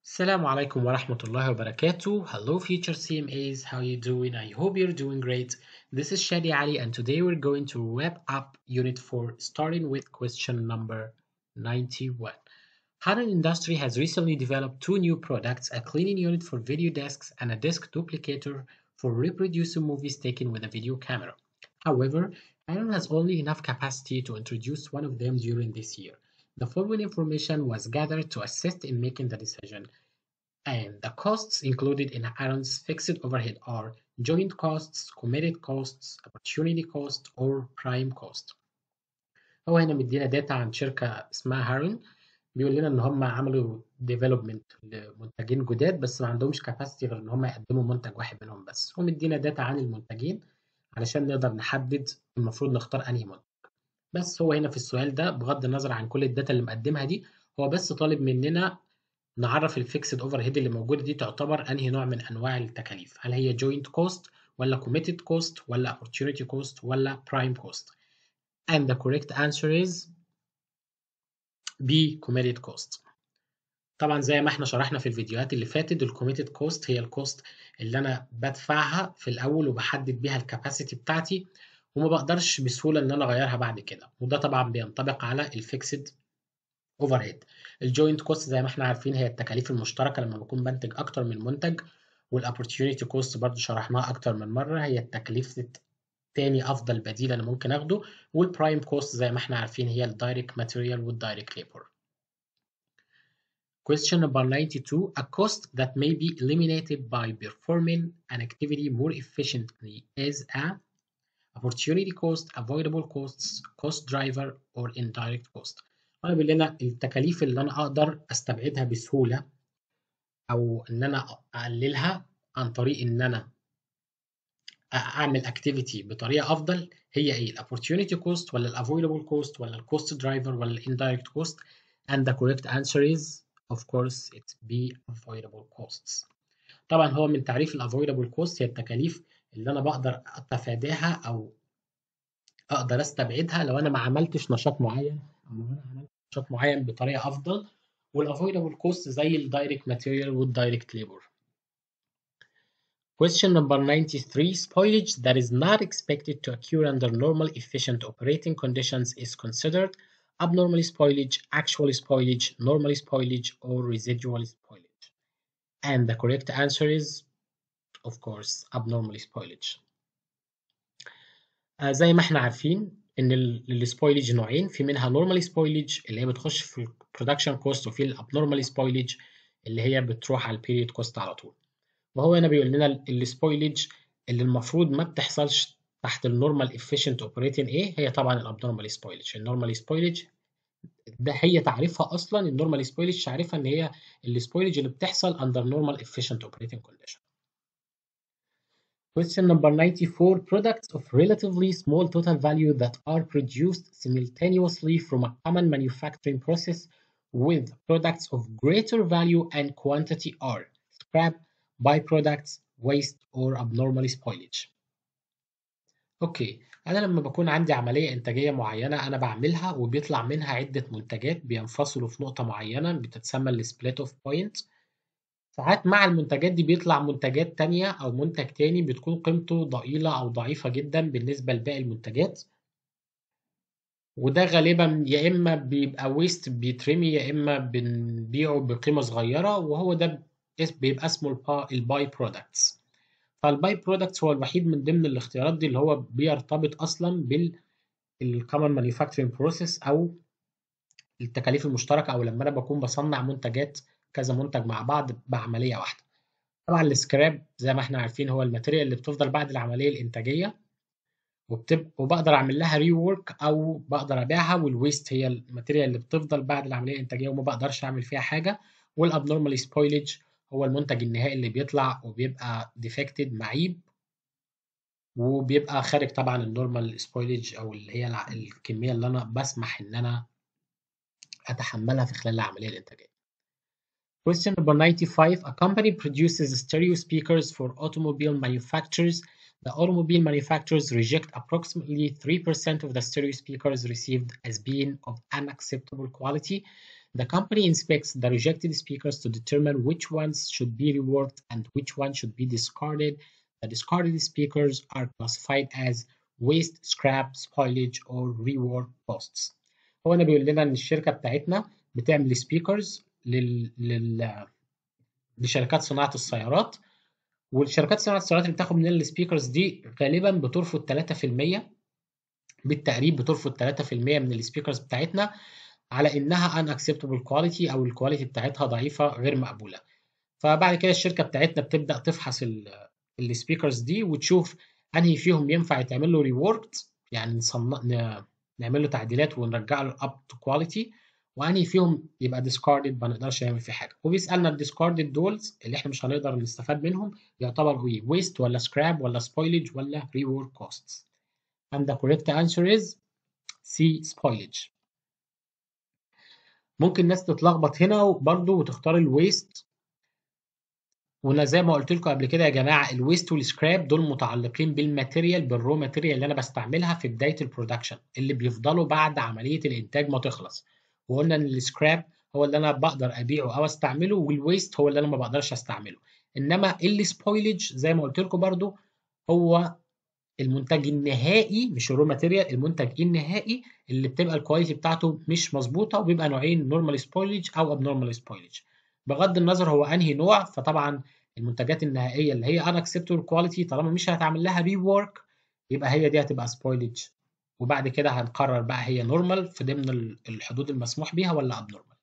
Assalamu alaikum wa rahmatullahi wa barakatuh. Hello, future CMAs. How you doing? I hope you're doing great. This is Shadi Ali, and today we're going to wrap up Unit 4, starting with question number 91. Hanan Industry has recently developed two new products, a cleaning unit for video desks and a desk duplicator for reproducing movies taken with a video camera. However, Hanan has only enough capacity to introduce one of them during this year. The following information was gathered to assist in making the decision, and the costs included in Aaron's fixed overhead are joint costs, committed costs, opportunity cost, or prime cost. هو هنا مدينا داتا عن شركة اسمها هارون، بيقول لنا إن هم عملوا ديفلوبمنت لمنتجين جداد بس ما عندهمش كاباسيتي غير إن هم يقدموا منتج واحد منهم بس، ومدينا داتا عن المنتجين علشان نقدر نحدد المفروض نختار أنهي منتج. بس هو هنا في السؤال ده بغض النظر عن كل الداتا اللي مقدمها دي، هو بس طالب مننا نعرف الفيكسد اوفر هيد اللي موجوده دي تعتبر انهي نوع من انواع التكاليف، هل هي جوينت كوست ولا كوميتد كوست ولا opportunity كوست ولا برايم كوست. and the correct answer is B, committed cost. طبعا زي ما احنا شرحنا في الفيديوهات اللي فاتت، الكوميتد كوست هي الكوست اللي انا بدفعها في الاول وبحدد بيها الكاباسيتي بتاعتي وما بقدرش بسهوله ان انا اغيرها بعد كده، وده طبعا بينطبق على الفيكسد اوفر هيد. الجوينت كوست زي ما احنا عارفين هي التكاليف المشتركه لما بكون بنتج اكتر من منتج، والاوبورتيونيتي كوست برضو شرحناها اكتر من مره، هي التكلفه تاني افضل بديل انا ممكن اخده، والبرايم كوست زي ما احنا عارفين هي الدايركت ماتيريال والدايركت ليبر. Question number 92. A cost that may be eliminated by performing an activity more efficiently is a opportunity cost, avoidable costs, cost driver, or indirect cost. أنا بيقول لنا التكاليف اللي أنا أقدر أستبعدها بسهولة أو إن أنا أقللها عن طريق إن أنا أعمل activity بطريقة أفضل هي إيه؟ opportunity cost ولا avoidable cost ولا cost driver ولا indirect cost. and the correct answer is of course it's B, avoidable costs. طبعا هو من تعريف avoidable cost هي التكاليف اللي أنا بقدر أتفاداها أو أقدر أستبعدها لو أنا ما عملتش نشاط معين أو لو أنا عملت نشاط معين بطريقة أفضل، والavoidable cost زي الدايركت ماتيريال والدايركت ليبر. Question number 93. Spoilage that is not expected to occur under normal efficient operating conditions is considered abnormal spoilage, actual spoilage, normal spoilage, or residual spoilage. And the correct answer is, of course, abnormal spoilage. زي ما احنا عارفين ان السبويلج نوعين، في منها normal spoilage اللي هي بتخش في البرودكشن كوست، وفي الابنورمال spoilage اللي هي بتروح على البيريد كوست على طول. وهو هنا بيقول لنا السبويلج اللي المفروض ما بتحصلش تحت النورمال efficient operating ايه هي طبعا الابنورمال spoilage. النورمال spoilage ده هي تعريفها اصلا، النورمال spoilage تعريفها ان هي السبويلج اللي بتحصل under normal efficient operating condition. Question number 94. Products of relatively small total value that are produced simultaneously from a common manufacturing process with products of greater value and quantity are scrap, byproducts, waste, or abnormal spoilage. اوكي، انا لما بكون عندي عمليه انتاجيه معينه انا بعملها وبيطلع منها عده منتجات بينفصلوا في نقطه معينه بتتسمى السبليت اوف بوينت. ساعات مع المنتجات دي بيطلع منتجات تانية أو منتج تاني بتكون قيمته ضئيلة أو ضعيفة جدا بالنسبة لباقي المنتجات، وده غالبا يا إما بيبقى ويست بيترمي يا إما بنبيعه بقيمة صغيرة، وهو ده بيبقى اسمه الباي برودكتس. فالباي برودكتس هو الوحيد من ضمن الاختيارات دي اللي هو بيرتبط أصلا بالكومن مانيفاكتشرنج بروسيس أو التكاليف المشتركة، أو لما أنا بكون بصنع منتجات كذا منتج مع بعض بعملية واحدة. طبعا السكراب زي ما احنا عارفين هو الماتيريال اللي بتفضل بعد العملية الإنتاجية وبقدر أعمل لها ري وورك أو بقدر أبيعها، والويست هي الماتيريال اللي بتفضل بعد العملية الإنتاجية وما بقدرش أعمل فيها حاجة، والأبنورمال سبويلج هو المنتج النهائي اللي بيطلع وبيبقى ديفكتد معيب وبيبقى خارج طبعا النورمال سبويلج أو اللي هي الكمية اللي أنا بسمح إن أنا أتحملها في خلال العملية الإنتاجية. Question number 95. A company produces stereo speakers for automobile manufacturers. The automobile manufacturers reject approximately 3% of the stereo speakers received as being of unacceptable quality. The company inspects the rejected speakers to determine which ones should be reworked and which ones should be discarded. The discarded speakers are classified as waste, scrap, spoilage, or rework costs. هو هنا بيقول لنا إن الشركة بتاعتنا بتعمل سبيكرز لشركات صناعة السيارات، والشركات صناعة السيارات اللي بتاخد مننا السبيكرز دي غالبا بترفض 3%، بالتقريب بترفض 3% من السبيكرز بتاعتنا على انها unacceptable quality او الكواليتي بتاعتها ضعيفه غير مقبوله. فبعد كده الشركه بتاعتنا بتبدا تفحص السبيكرز دي وتشوف انهي فيهم ينفع يتعمل له ريوركت، يعني نعمل له تعديلات ونرجع له up to quality، وانهي فيهم يبقى discarded ما نقدرش نعمل فيه حاجه. وبيسالنا الديسكاردد دولز اللي احنا مش هنقدر نستفاد منهم يعتبروا ايه، waste ولا scrap ولا spoilage ولا rework costs. and the correct answer is C, spoilage. ممكن ناس تتلخبط هنا برضه وتختار الويست، وانا زي ما قلت لكم قبل كده يا جماعه الويست والسكراب دول متعلقين بالماتيريال، بالرو ماتيريال اللي انا بستعملها في بدايه البرودكشن، اللي بيفضلوا بعد عمليه الانتاج ما تخلص. وقلنا ان السكراب هو اللي انا بقدر ابيعه او استعمله، والويست هو اللي انا ما بقدرش استعمله. انما السبويلج زي ما قلت لكم برضه هو المنتج النهائي، مش الرو ماتيريال، المنتج النهائي اللي بتبقى الكواليتي بتاعته مش مظبوطه، وبيبقى نوعين، نورمال سبويلج او ابنورمال سبويلج. بغض النظر هو انهي نوع، فطبعا المنتجات النهائيه اللي هي unacceptable quality طالما مش هتعمل لها ريورك يبقى هي دي هتبقى سبويلج، وبعد كده هنقرر بقى هي نورمال في ضمن الحدود المسموح بيها ولا ابنورمال.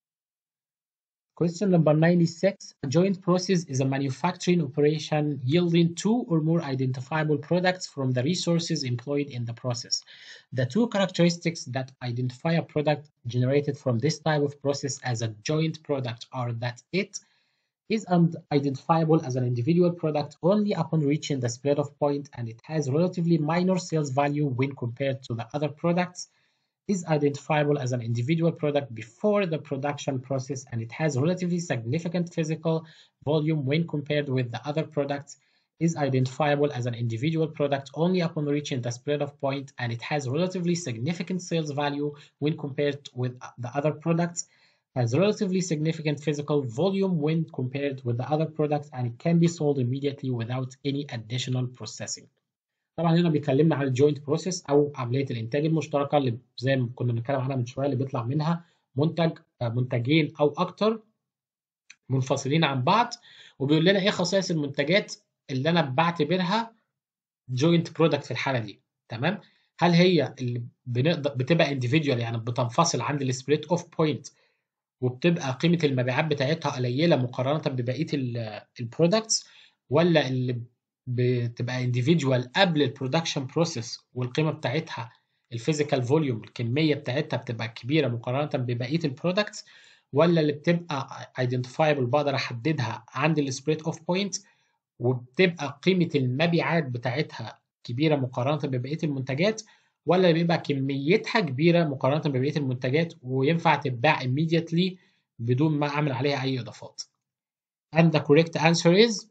Question number 96. A joint process is a manufacturing operation yielding two or more identifiable products from the resources employed in the process. The two characteristics that identify a product generated from this type of process as a joint product are that it is identifiable as an individual product only upon reaching the split-off point, and it has relatively minor sales value when compared to the other products, is identifiable as an individual product before the production process, and it has relatively significant physical volume when compared with the other products, is identifiable as an individual product only upon reaching the split-off point, and it has relatively significant sales value when compared with the other products, has relatively significant physical volume when compared with the other products, and it can be sold immediately without any additional processing. طبعا هنا بيكلمنا عن الجوينت بروسيس او عمليه الانتاج المشتركه اللي زي ما كنا بنتكلم عنها من شويه، اللي بيطلع منها منتجين او اكتر منفصلين عن بعض، وبيقول لنا ايه خصائص المنتجات اللي انا بعتبرها جوينت برودكت في الحاله دي. تمام؟ هل هي اللي بتبقى انديفيدوال يعني بتنفصل عند السبليت اوف بوينت وبتبقى قيمه المبيعات بتاعتها قليله مقارنه ببقيه البرودكتس، ولا اللي بتبقى individual قبل البرودكشن بروسيس والقيمه بتاعتها الفيزيكال فوليوم الكميه بتاعتها بتبقى كبيره مقارنه ببقيه البرودكتس، ولا اللي بتبقى identifiable بقدر احددها عند السبريت اوف بوينت وبتبقى قيمه المبيعات بتاعتها كبيره مقارنه ببقيه المنتجات، ولا بيبقى كميتها كبيره مقارنه ببقيه المنتجات وينفع تتباع immediately بدون ما اعمل عليها اي اضافات. And the correct answer is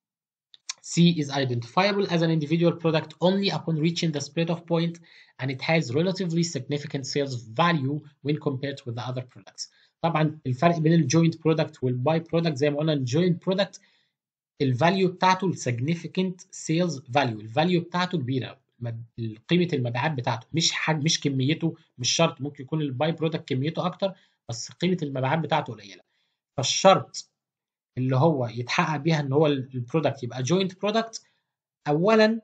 C, is identifiable as an individual product only upon reaching the split-off point, and it has relatively significant sales value when compared with the other products. طبعا الفرق بين الجوينت برودكت والباي برودكت زي ما قلنا الجوينت برودكت الفاليو بتاعته السيجنيفيكانت سيلز فاليو، الفاليو بتاعته كبيره، قيمه المبيعات بتاعته مش كميته، مش شرط، ممكن يكون الباي برودكت كميته اكتر بس قيمه المبيعات بتاعته قليله. فالشرط اللي هو يتحقق بيها ان هو البرودكت يبقى جوينت برودكت اولا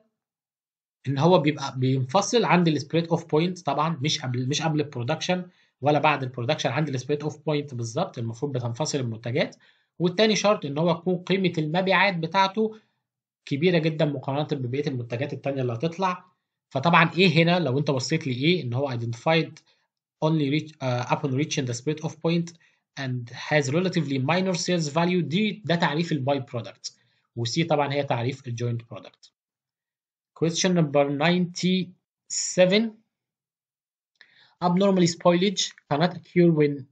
ان هو بيبقى بينفصل عند السبليت اوف بوينت، طبعا مش قبل البرودكشن ولا بعد البرودكشن، عند السبليت اوف بوينت بالظبط المفروض بتنفصل المنتجات. والتاني شرط ان هو يكون قيمه المبيعات بتاعته كبيره جدا مقارنه ببقيه المنتجات التانيه اللي هتطلع. فطبعا ايه هنا لو انت بصيت لي ايه ان هو identified only upon reaching the split off point and has relatively minor sales value، ده تعريف الباي برودكت، وسي طبعا هي تعريف الجوينت برودكت. Question number 97. Abnormal spoilage cannot occur when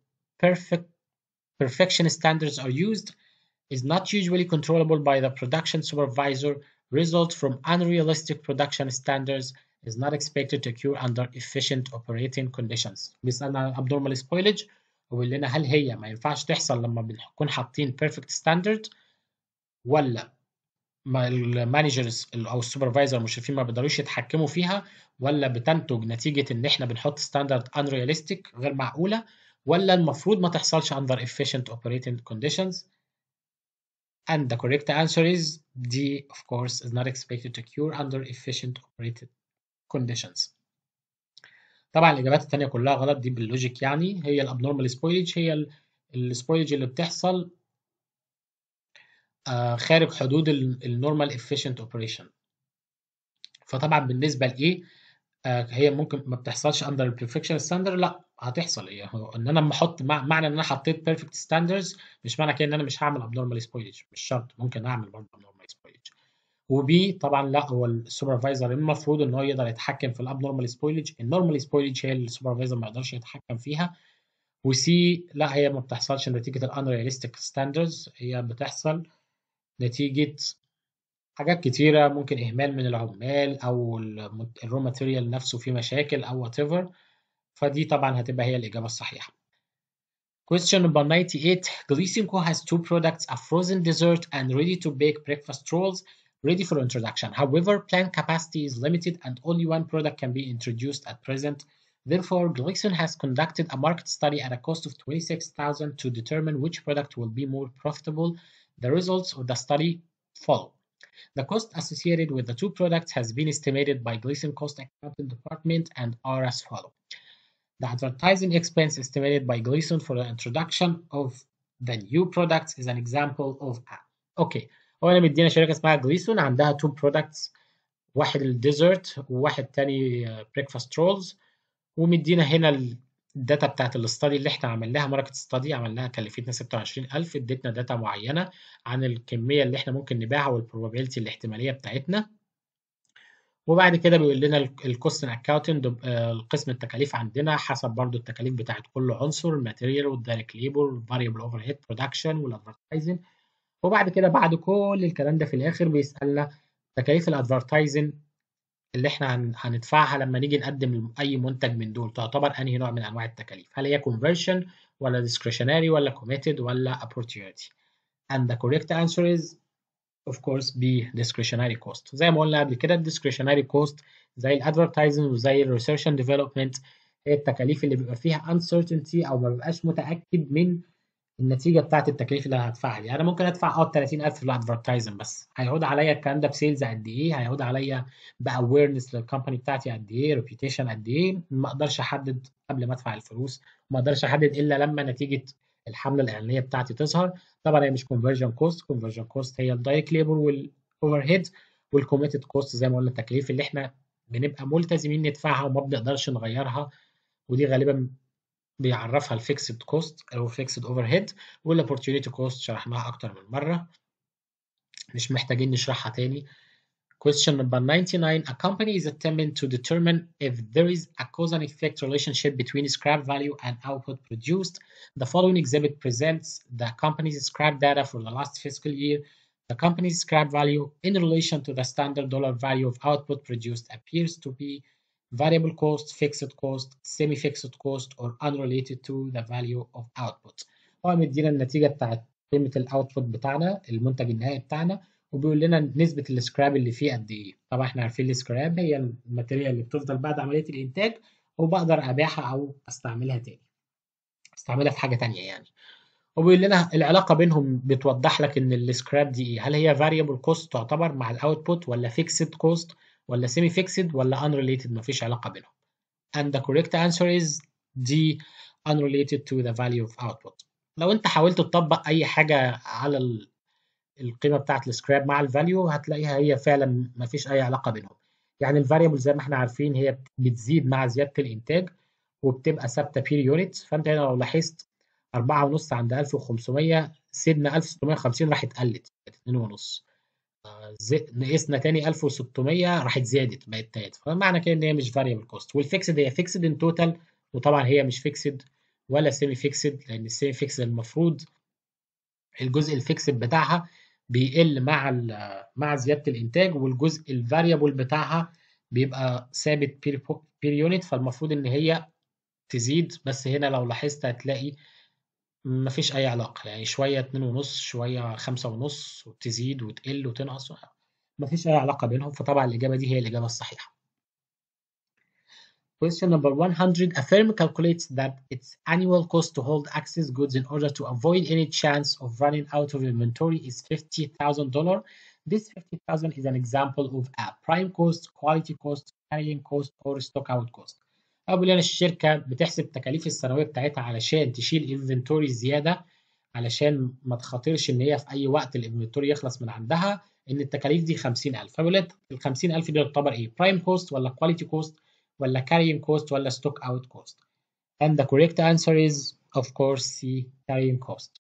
perfection standards are used, is not usually controllable by the production supervisor, results from unrealistic production standards, is not expected to occur under efficient operating conditions. بيسألنا عن abnormal spoilage وبيقول لنا هل هي ما ينفعش تحصل لما بنكون حاطين بيرفكت ستاندرد، ولا ما المانجرز او السوبرفايزر المشرفين ما بيقدروش يتحكموا فيها، ولا بتنتج نتيجه ان احنا بنحط ستاندرد unrealistic غير معقوله، ولا المفروض ما تحصلش under efficient operating conditions. And the correct answer is D, of course, is not expected to occur under efficient operating conditions. طبعا الإجابات التانية كلها غلط، دي باللوجيك يعني. هي الابنورمال سبويلج هي السبويلج اللي بتحصل خارج حدود النورمال efficient operation. فطبعا بالنسبة لإيه هي ممكن ما بتحصلش under البرفكشن ستاندرد، لا هتحصل. ايه هو ان انا لما احط معنى ان انا حطيت بيرفكت ستاندردز مش معنى كده ان انا مش هعمل abnormal spoilage، مش شرط، ممكن اعمل برضه abnormal spoilage. وبي طبعا لا، هو السوبرفايزر المفروض ان هو يقدر يتحكم في الابنورمال سبويلج، النورمال سبويلج هي اللي السوبرفايزر ما يقدرش يتحكم فيها. وسي لا، هي ما بتحصلش نتيجه الانرياليستيك ستاندردز، هي بتحصل نتيجه حاجات كتيره، ممكن اهمال من العمال او الرو ماتيريال نفسه فيه مشاكل او وات ايفر. فدي طبعا هتبقى هي الإجابة الصحيحة. Question number 98. Glycinco has two products, a frozen dessert and ready-to-bake breakfast rolls, ready for introduction. However, plant capacity is limited and only one product can be introduced at present. Therefore, Glycin has conducted a market study at a cost of $26,000 to determine which product will be more profitable. The results of the study follow. The cost associated with the two products has been estimated by Glycin Cost Accounting Department and are as follow. The advertising expense estimated by Gleason for the introduction of the new products is an example of اوكي. هو انا مدينا شركه اسمها جليسون عندها تو برودكتس، واحد الديزرت وواحد تاني بريكفاست رولز، ومدينا هنا الداتا بتاعت الاستادي اللي احنا عملناها، ماركت ستادي عملناها كلفتنا 26000، ادتنا داتا معينه عن الكميه اللي احنا ممكن نبيعها والبروبابيلتي الاحتماليه بتاعتنا. وبعد كده بيقول لنا الكوست اكاونتنج، قسم التكاليف عندنا حسب برضو التكاليف بتاعت كل عنصر، الماتيريال والدايركت ليبر والفاريبل اوفر هيد برودكشن والادفرتايزنج. وبعد كده بعد كل الكلام ده في الاخر بيسالنا تكاليف الادفرتايزنج اللي احنا هندفعها لما نيجي نقدم اي منتج من دول تعتبر انهي نوع من انواع التكاليف، هل هي conversion ولا discretionary ولا committed ولا opportunity. and the correct answer is of course be discretionary cost. زي ما قلنا قبل كده discretionary cost زي الادفرتايزنج وزي الريسيرش اند ديفلوبمنت هي التكاليف اللي بيبقى فيها uncertainty او ما ببقاش متاكد من النتيجه بتاعت التكاليف اللي هدفعها. يعني انا ممكن ادفع 30000 في الادفرتايزنج، بس هيعود عليا الكلام ده بسيلز قد ايه، هيعود عليا باويرنس للكومباني بتاعتي قد ايه، ريبيوتيشن قد ايه، ما اقدرش احدد قبل ما ادفع الفلوس، ما اقدرش احدد الا لما نتيجه الحمله الاعلانيه بتاعتي تظهر. طبعا هي مش كونفرجن كوست، كونفرجن كوست هي الدايركت ليبر والاوفر هيد، والكوميتد كوست زي ما قلنا التكاليف اللي احنا بنبقى ملتزمين ندفعها وما بنقدرش نغيرها، ودي غالبا بيعرفها الفيكسد كوست او فيكسد اوفر هيد. والاوبورتيونيتي كوست شرحناها اكتر من مره، مش محتاجين نشرحها تاني. Question number 99. A company is attempting to determine if there is a cause and effect relationship between scrap value and output produced. The following exhibit presents the company's scrap data for the last fiscal year. The company's scrap value in relation to the standard dollar value of output produced appears to be variable cost, fixed cost, semi-fixed cost, or unrelated to the value of output. هو مدينا النتيجة بتاعت قيمة الاوتبوت بتاعنا، المنتج النهائي بتاعنا، وبيقول لنا نسبة السكراب اللي فيه قد ايه. طبعا احنا عارفين السكراب هي الماتيريال اللي بتفضل بعد عملية الانتاج وبقدر ابيعها او استعملها تاني، استعملها في حاجة تانية يعني. وبيقول لنا العلاقة بينهم بتوضح لك ان السكراب دي ايه، هل هي variable cost تعتبر مع الاوتبوت، ولا fixed cost، ولا semi fixed، ولا unrelated مفيش علاقة بينهم. and the correct answer is D, unrelated to the value of output. لو انت حاولت تطبق اي حاجة على القيمه بتاعت السكراب مع الفاليو هتلاقيها هي فعلا ما فيش اي علاقه بينهم. يعني الفاريبل زي ما احنا عارفين هي بتزيد مع زياده الانتاج وبتبقى ثابته بير يونت. فانت هنا لو لاحظت 4.5 عند 1500، سيبنا 1650 راحت قلت بقت 2.5، نقصنا تاني 1600 راحت زادت بقت 3. فمعنى كده ان هي مش فاريبل كوست. والفيكسد هي فيكسد ان توتال، وطبعا هي مش فيكسد ولا سيمي فيكسد، لان السيمي فيكسد المفروض الجزء الفيكسد بتاعها بيقل مع زياده الانتاج، والجزء الفاريبل بتاعها بيبقى ثابت بير يونت، فالمفروض ان هي تزيد. بس هنا لو لاحظت هتلاقي مفيش أي علاقة، يعني شوية 2.5 شوية 5.5 وتزيد وتقل وتنقص، مفيش أي علاقة بينهم، فطبعا الإجابة دي هي الإجابة الصحيحة. Question number 100. A firm calculates that its annual cost to hold excess goods in order to avoid any chance of running out of inventory is $50,000. This 50,000 is an example of a prime cost, quality cost, carrying cost, or stock out cost. أقول أنا الشركة بتحسب التكاليف السنوية بتاعتها علشان تشيل انفنتوري زيادة، علشان ما تخاطرش إن هي في أي وقت الانفنتوري يخلص من عندها، إن التكاليف دي 50,000. فبقول لك ال 50,000 دي تعتبر إيه؟ برايم كوست ولا كواليتي كوست ولا carrying cost ولا stock out cost. And the correct answer is of course C, carrying cost.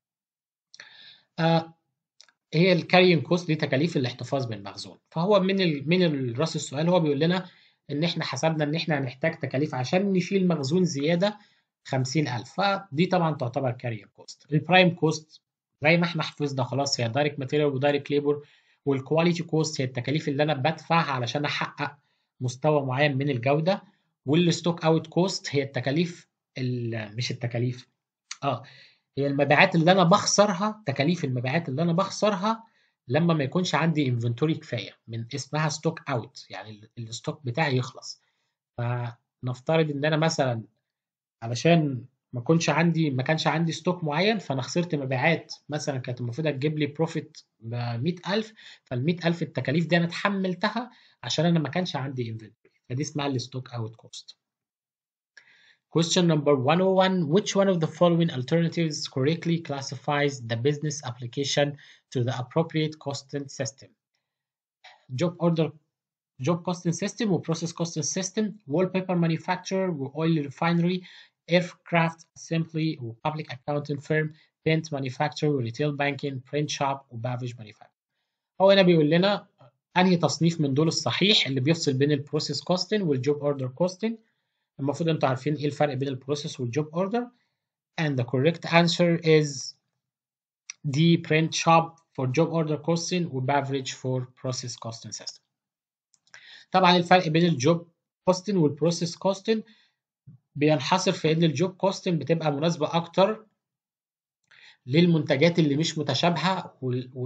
هي ال carrying cost دي تكاليف الاحتفاظ بالمخزون. فهو من راس السؤال هو بيقول لنا ان احنا حسبنا ان احنا هنحتاج تكاليف عشان نشيل مخزون زياده 50,000، فدي طبعا تعتبر carrying cost. البرايم كوست زي ما احنا حفظنا خلاص هي direct material و direct labor، والكواليتي كوست هي التكاليف اللي انا بدفعها علشان احقق مستوى معين من الجوده، والستوك اوت كوست هي التكاليف مش التكاليف، اه هي المبيعات اللي انا بخسرها، تكاليف المبيعات اللي انا بخسرها لما ما يكونش عندي انفنتوري كفايه، من اسمها ستوك اوت، يعني الستوك بتاعي يخلص. فنفترض ان انا مثلا علشان ما كانش عندي ستوك معين، فانا خسرت مبيعات مثلا كانت المفروض تجيب لي بروفيت ب 100,000، فال 100,000 التكاليف دي انا اتحملتها عشان انا ما كانش عندي انفنتوري، فدي اسمها الستوك اوت كوست. Question number 101. Which one of the following alternatives correctly classifies the business application to the appropriate costing system? Job order job costing system و process costing system, wallpaper manufacturer و oil refinery, aircraft assembly و public accounting firm, paint manufacturer و retail banking, print shop و beverage manufacturer. هو هنا بيقول لنا انهي تصنيف من دول الصحيح اللي بيفصل بين البروسيس كوستنج والجوب اوردر كوستنج. المفروض انتوا عارفين ايه الفرق بين البروسيس والجوب اوردر. And the correct answer is D, print shop for job order costing و beverage for process costing system. طبعا الفرق بين الجوب كوستنج والبروسيس كوستنج بينحصر في ان الجوب كوستنج بتبقى مناسبة اكتر للمنتجات اللي مش متشابهة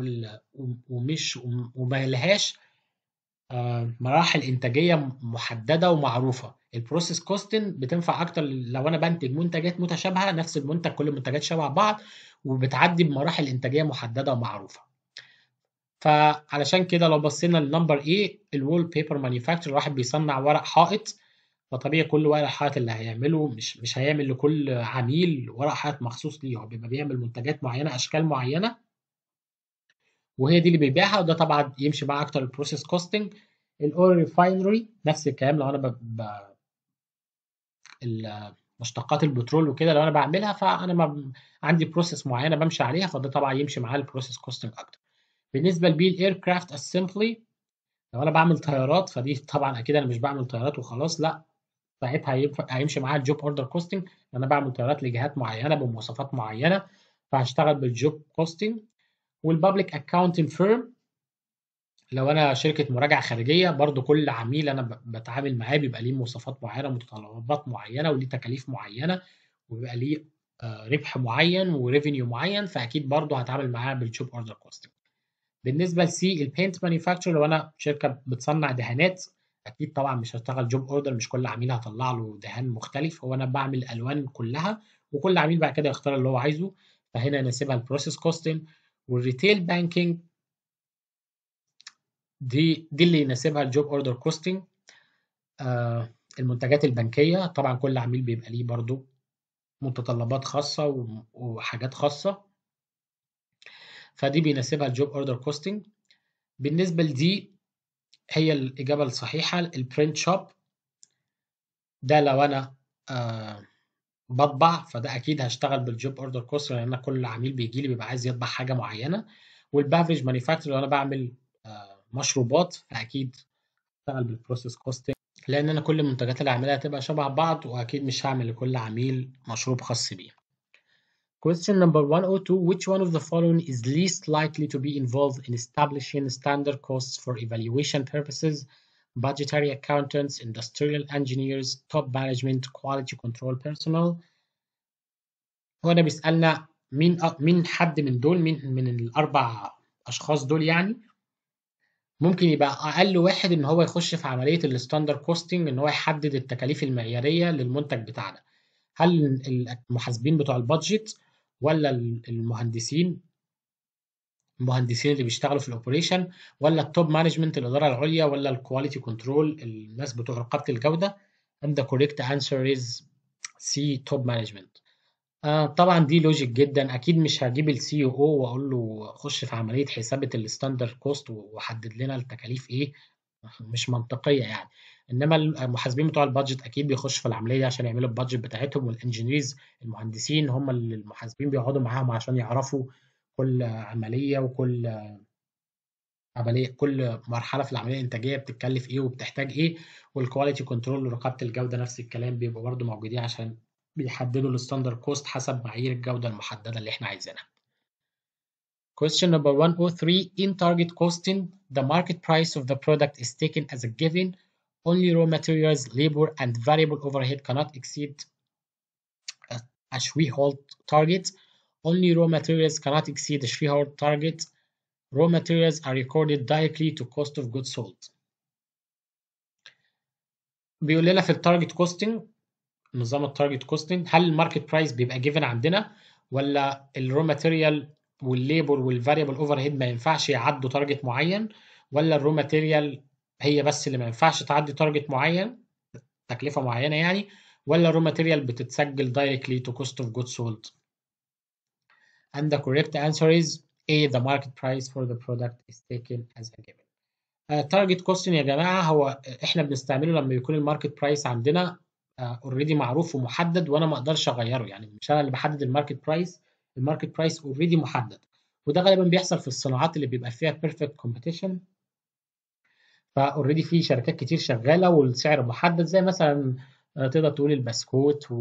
وما لهاش مراحل انتاجيه محدده ومعروفه. البروسيس كوستنج بتنفع اكتر لو انا بنتج منتجات متشابهه، نفس المنتج كل المنتجات شبه بعض وبتعدي بمراحل انتاجيه محدده ومعروفه. فعلشان كده لو بصينا للنمبر ايه، الوول بيبر مانيفاكتشر، واحد بيصنع ورق حائط، فطبيعي كل ورق حائط اللي هيعمله مش هيعمل لكل عميل ورق حائط مخصوص ليه، هو بيبقى بيعمل منتجات معينه اشكال معينه وهي دي اللي بيبيعها، وده طبعا يمشي معاه اكتر البروسيس كوستنج. الاويل ريفاينري نفس الكلام، لو انا مشتقات البترول وكده لو انا بعملها فانا عندي بروسيس معينه بمشي عليها، فده طبعا يمشي معاه البروسيس كوستنج اكتر. بالنسبه لبي الاير كرافت اسمبلي، لو انا بعمل طيارات فدي طبعا اكيد انا مش بعمل طيارات وخلاص، لا ساعتها هيمشي معاها الجوب اوردر كوستنج، انا بعمل طيارات لجهات معينه بمواصفات معينه، فهشتغل بالجوب كوستنج. والبابليك اكاونتنج فيرم، لو انا شركه مراجعه خارجيه برضو كل عميل انا بتعامل معاه بيبقى ليه مواصفات معينه ومتطلبات معينه وليه تكاليف معينه وبيبقى ليه ربح معين وريفينيو معين، فاكيد برضو هتعامل معاه بالجوب اوردر كوستنج. بالنسبه لسي البينت مانيفاكتشر، لو انا شركه بتصنع دهانات اكيد طبعا مش هشتغل جوب اوردر، مش كل عميل هطلع له دهان مختلف، هو انا بعمل الالوان كلها وكل عميل بعد كده يختار اللي هو عايزه، فهنا نسيبها البروسيس كوستنج. والريتيل بانكينج دي اللي يناسبها الجوب اوردر كوستنج. المنتجات البنكيه طبعا كل عميل بيبقى ليه برضو متطلبات خاصه وحاجات خاصه، فدي بيناسبها الجوب اوردر كوستنج. بالنسبه لدي هي الاجابه الصحيحه، البرنت شوب، ده لو انا بطبع فده اكيد هشتغل بالجوب اوردر كوست، لان كل عميل بيجي لي بيبقى عايز يطبع حاجه معينه. والبافريج مانيفاكتشر، لو انا بعمل مشروبات فاكيد هشتغل بالبروسيس كوست، لان انا كل المنتجات اللي هعملها هتبقى شبه بعض واكيد مش هعمل لكل عميل مشروب خاص بيه. Question number 102. Which one of the following is least likely to be involved in establishing standard costs for evaluation purposes? Budgetary accountants, industrial engineers, top management, quality control personnel. هو ده بيسألنا مين حد من دول، مين من الأربع أشخاص دول يعني ممكن يبقى أقل واحد إن هو يخش في عملية الستاندر كوستنج، إن هو يحدد التكاليف المعيارية للمنتج بتاعنا. هل المحاسبين بتوع البادجت، ولا المهندسين اللي بيشتغلوا في الاوبريشن، ولا التوب مانجمنت الإدارة العليا، ولا الكواليتي كنترول الناس بتوع رقابة الجودة؟ and the correct answer is C top management. طبعا دي لوجيك جدا، اكيد مش هجيب السي او واقول له خش في عمليه حسابه الستاندرد كوست وحدد لنا التكاليف ايه، مش منطقيه يعني. انما المحاسبين بتوع البادجت اكيد بيخشوا في العمليه دي عشان يعملوا البادجت بتاعتهم، والانجينيرز المهندسين هم اللي المحاسبين بيقعدوا معاهم عشان يعرفوا كل عمليه كل مرحله في العمليه الانتاجيه بتتكلف ايه وبتحتاج ايه. والكواليتي كنترول ورقابه الجوده نفس الكلام، بيبقوا برضه موجودين عشان بيحددوا الستاندرد كوست حسب معايير الجوده المحدده اللي احنا عايزينها. Question number 103. In target costing, the market price of the product is taken as a given. Only raw materials, labor, and variable overhead cannot exceed a threshold target. Only raw materials cannot exceed the threshold target. Raw materials are recorded directly to cost of goods sold. بيقول لنا في التارجت كوستنج، نظام التارجت كوستنج، هل الماركت برايس بيبقى جيفن عندنا، ولا الرو ماتيريال والليبر والفاريبل اوفر هيد ما ينفعش يعدوا تارجت معين، ولا الرو ماتيريال هي بس اللي ما ينفعش تعدي تارجت معين، تكلفه معينه يعني، ولا الرو ماتيريال بتتسجل directly to cost of goods sold؟ And the correct answer is A. The market price for the product is taken as a given. تارجت كوستنج يا جماعه هو احنا بنستعمله لما يكون الماركت برايس عندنا اوريدي معروف ومحدد، وانا ما اقدرش اغيره، يعني مش انا اللي بحدد الماركت برايس، الماركت برايس اوريدي محدد. وده غالبا بيحصل في الصناعات اللي بيبقى فيها بيرفكت كومبيتيشن، فاوريدي في شركات كتير شغاله والسعر محدد، زي مثلا تقدر تقول البسكوت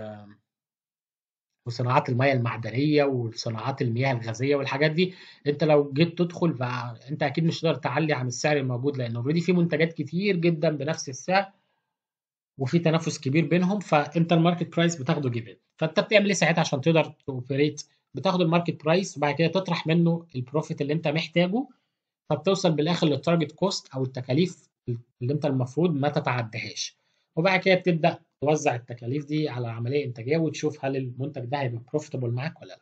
وصناعات المياه المعدنيه وصناعات المياه الغازيه والحاجات دي. انت لو جيت تدخل فانت اكيد مش هتقدر تعلي عن السعر الموجود، لان اوريدي في منتجات كتير جدا بنفس السعر وفي تنافس كبير بينهم، فانت الماركت برايس بتاخده جيفن. فانت بتعمل ايه ساعتها عشان تقدر توبريت؟ بتاخد الماركت برايس وبعد كده تطرح منه البروفيت اللي انت محتاجه، فبتوصل بالاخر للتارجت كوست او التكاليف اللي انت المفروض ما تتعدهاش. وبعد كده بتبدا توزع التكاليف دي على عمليه انتاجيه وتشوف هل المنتج ده هيبقى بروفيتبل معاك ولا لا.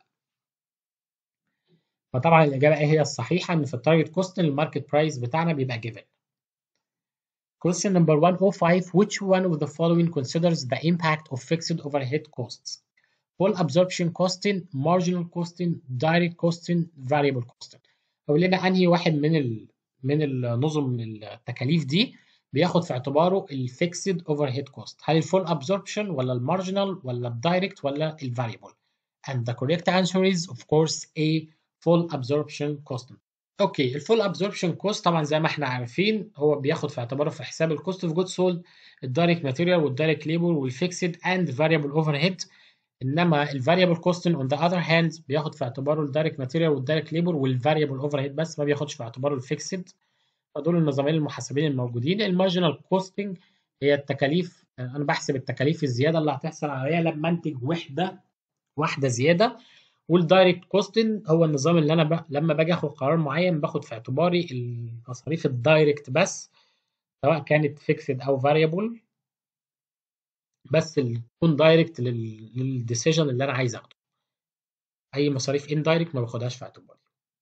فطبعا الاجابه ايه هي الصحيحه؟ ان في التارجت كوست الماركت برايس بتاعنا بيبقى جيفن. Question number 105. Which one of the following considers the impact of fixed overhead costs? Full absorption costing, marginal costing, direct costing, variable costing. أقول لنا أنهي واحد من النظم التكاليف دي بياخد في اعتباره الفيكسد اوفر هيد كوست؟ هل الفول ابزوربشن ولا المارجنال ولا الدايركت ولا الفاريبل؟ And the correct answer is of course A. full absorption costing. اوكي، الفول ابزوربشن كوست طبعا زي ما احنا عارفين هو بياخد في اعتباره في حساب الكوست اوف جود سولد الدايركت ماتيريال والدايركت ليبر والفيكسد اند فاريبل اوفر هيد. انما الفاريبل كوستنج اون ذا اذر هاند بياخد في اعتباره الدايركت ماتيريال والدايركت ليبر والفاريبل اوفر هيد بس، ما بياخدش في اعتباره الفيكسد. فدول النظامين المحاسبين الموجودين. المارجنال كوستنج هي التكاليف، انا بحسب التكاليف الزياده اللي هتحصل عليا لما انتج واحده زياده. والدايركت كوستنج هو النظام اللي انا لما باجي اخد قرار معين باخد في اعتباري المصاريف الدايركت بس، سواء كانت فيكسد او فاريبل، بس اللي تكون دايركت للديسيجن اللي انا عايز اخده. اي مصاريف اندايركت ما باخدهاش في اعتباري.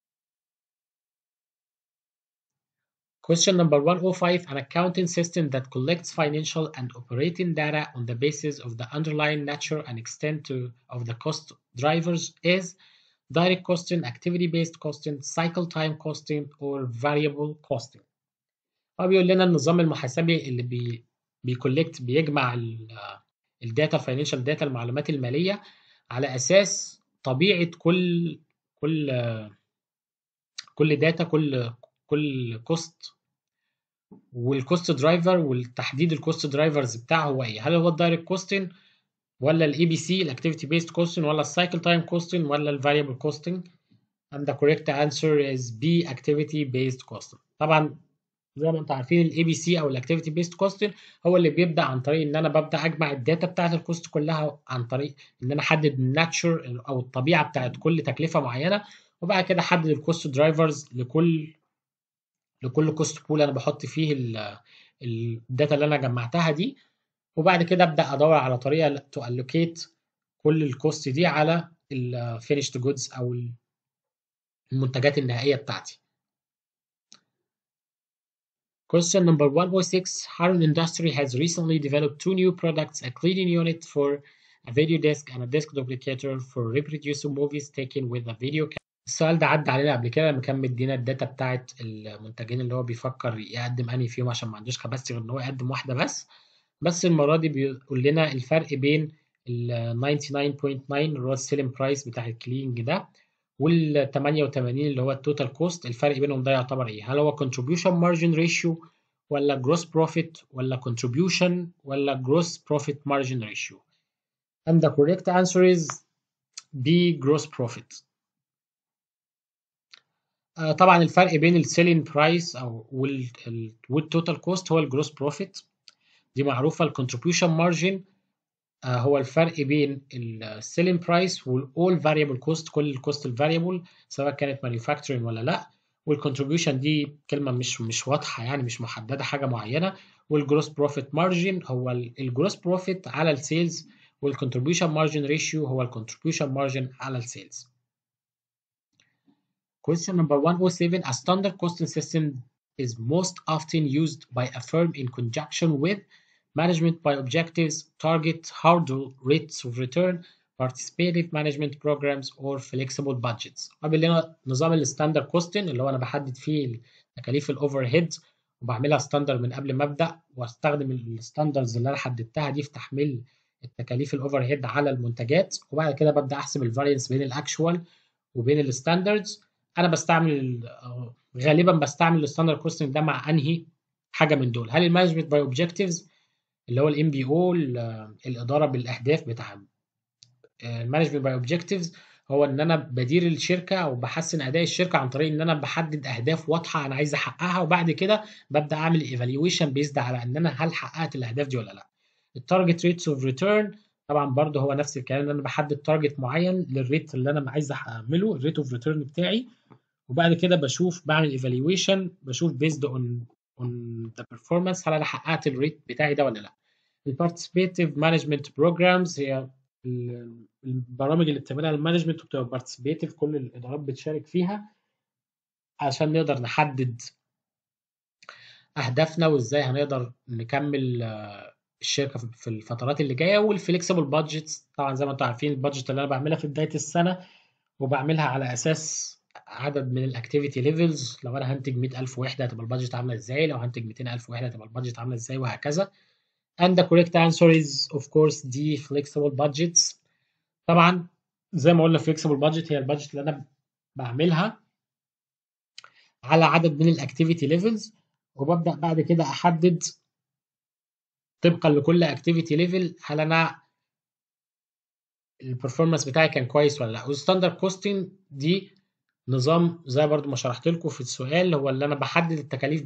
Question number 105. An accounting system that collects financial and operating data on the basis of the underlying nature and extent of the cost drivers is direct costing, activity-based costing, cycle time costing, or variable costing. هو بيقول لنا النظام المحاسبي اللي بيجمع الداتا الفاينانشال داتا، المعلومات المالية، على أساس طبيعة كل داتا، كل كوست، والكوست درايفر، والتحديد الكوست درايفرز بتاعه هو ايه؟ هل هو الدايركت كوستنج ولا الاي بي سي الاكتيفيتي بيست كوستنج ولا السايكل تايم كوستنج ولا الفاريبل كوستنج؟ and the correct answer is B activity based costing. طبعا زي ما انتم عارفين الاي بي سي او الاكتيفيتي بيست كوستنج هو اللي بيبدا عن طريق ان انا ببدا اجمع الداتا بتاعت الكوست كلها عن طريق ان انا احدد الناتشر او الطبيعه بتاعت كل تكلفه معينه، وبعد كده احدد الكوست درايفرز لكل كوست بول انا بحط فيه الداتا اللي انا جمعتها دي، وبعد كده ابدا ادور على طريقه تو allocate كل الكوست دي على الفينيشد جودز او المنتجات النهائيه بتاعتي. Question number 106. Harun Industry has recently developed two new products, a cleaning unit for a video desk and a desk duplicator for reproducing movies taken with a video camera. السؤال ده عدى علينا قبل كده لما كان مدينا الداتا بتاعت المنتجين اللي هو بيفكر يقدم انهي فيهم عشان ما عندوش كباستي غير ان هو يقدم واحده بس المره دي بيقول لنا الفرق بين ال 99.9 اللي هو السيلين برايس بتاع الكلينج ده وال 88 اللي هو التوتال كوست، الفرق بينهم ده يعتبر ايه؟ هل هو contribution margin ratio ولا gross profit ولا contribution ولا gross profit margin ratio؟ and the correct answer is B, gross profit. طبعا الفرق بين السيلين برايس او والتوتال كوست هو الجروس بروفيت، دي معروفه. الكونتريبيوشن مارجن هو الفرق بين السيلين برايس والاول فاريبل كوست، كل الكوست الفاريبل سواء كانت مانيفاكتشرنج ولا لا. والكونتريبيوشن دي كلمه مش واضحه، يعني مش محدده حاجه معينه. والجروس بروفيت مارجن هو الجروس بروفيت على السيلز، والكونتريبيوشن مارجن ريشيو هو الكونتريبيوشن مارجن على السيلز. Question number 107. A standard costing system is most often used by a firm in conjunction with management by objectives, target, hurdle rates of return, participative management programs, or flexible budgets. قابل لنا نظام الستاندرد كوستنج اللي هو انا بحدد فيه تكاليف الاوفر هيد وبعملها ستاندرد من قبل ما ابدا، واستخدم الستاندردز اللي انا حددتها دي في تحميل التكاليف الاوفر هيد على المنتجات، وبعد كده ببدا احسب الفارينس بين الاكشوال وبين الستاندردز. انا بستعمل غالبا بستعمل الستاندرد كوستنج ده مع انهي حاجه من دول؟ هل المانجمنت باي اوبجكتيفز اللي هو الام بي او، الاداره بالاهداف بتاع المانجمنت باي اوبجكتيفز، هو ان انا بدير الشركه او بحسن اداء الشركه عن طريق ان انا بحدد اهداف واضحه انا عايز احققها، وبعد كده ببدا اعمل ايفالويشن بيزد على ان انا هل حققت الاهداف دي ولا لا. التارجت ريتس اوف ريتيرن طبعا برضه هو نفس الكلام، ان انا بحدد تارجت معين للريت اللي انا عايز اعمله، الريت اوف ريتيرن بتاعي، وبعد كده بعمل ايفالويشن، بشوف بيزد اون ذا بيرفورمانس هل انا حققت الريت بتاعي ده ولا لا. البارتيسيبيتيف مانجمنت بروجرامز هي البرامج اللي بتعملها المانجمنت وبتبقى بارتيسيبيتيف، كل الادارات بتشارك فيها عشان نقدر نحدد اهدافنا وازاي هنقدر نكمل الشركه في الفترات اللي جايه. والفليكسبل بادجتس طبعا زي ما انتم عارفين البادجت اللي انا بعملها في بدايه السنه وبعملها على اساس عدد من الاكتيفيتي ليفلز، لو انا هنتج 100,000 وحده هتبقى البادجت عامله ازاي، لو هنتج 200,000 وحده هتبقى البادجت عامله ازاي، وهكذا. and the correct answer is of course the flexible budgets. طبعا زي ما قلنا flexible budget هي البادجت اللي انا بعملها على عدد من الاكتيفيتي ليفلز، وببدا بعد كده احدد طبقا لكل اكتيفيتي ليفل هل انا البرفورمانس بتاعي كان كويس ولا لا. والستاندرد كوستنج دي نظام زي برضو ما شرحت لكم في السؤال، هو اللي انا بحدد التكاليف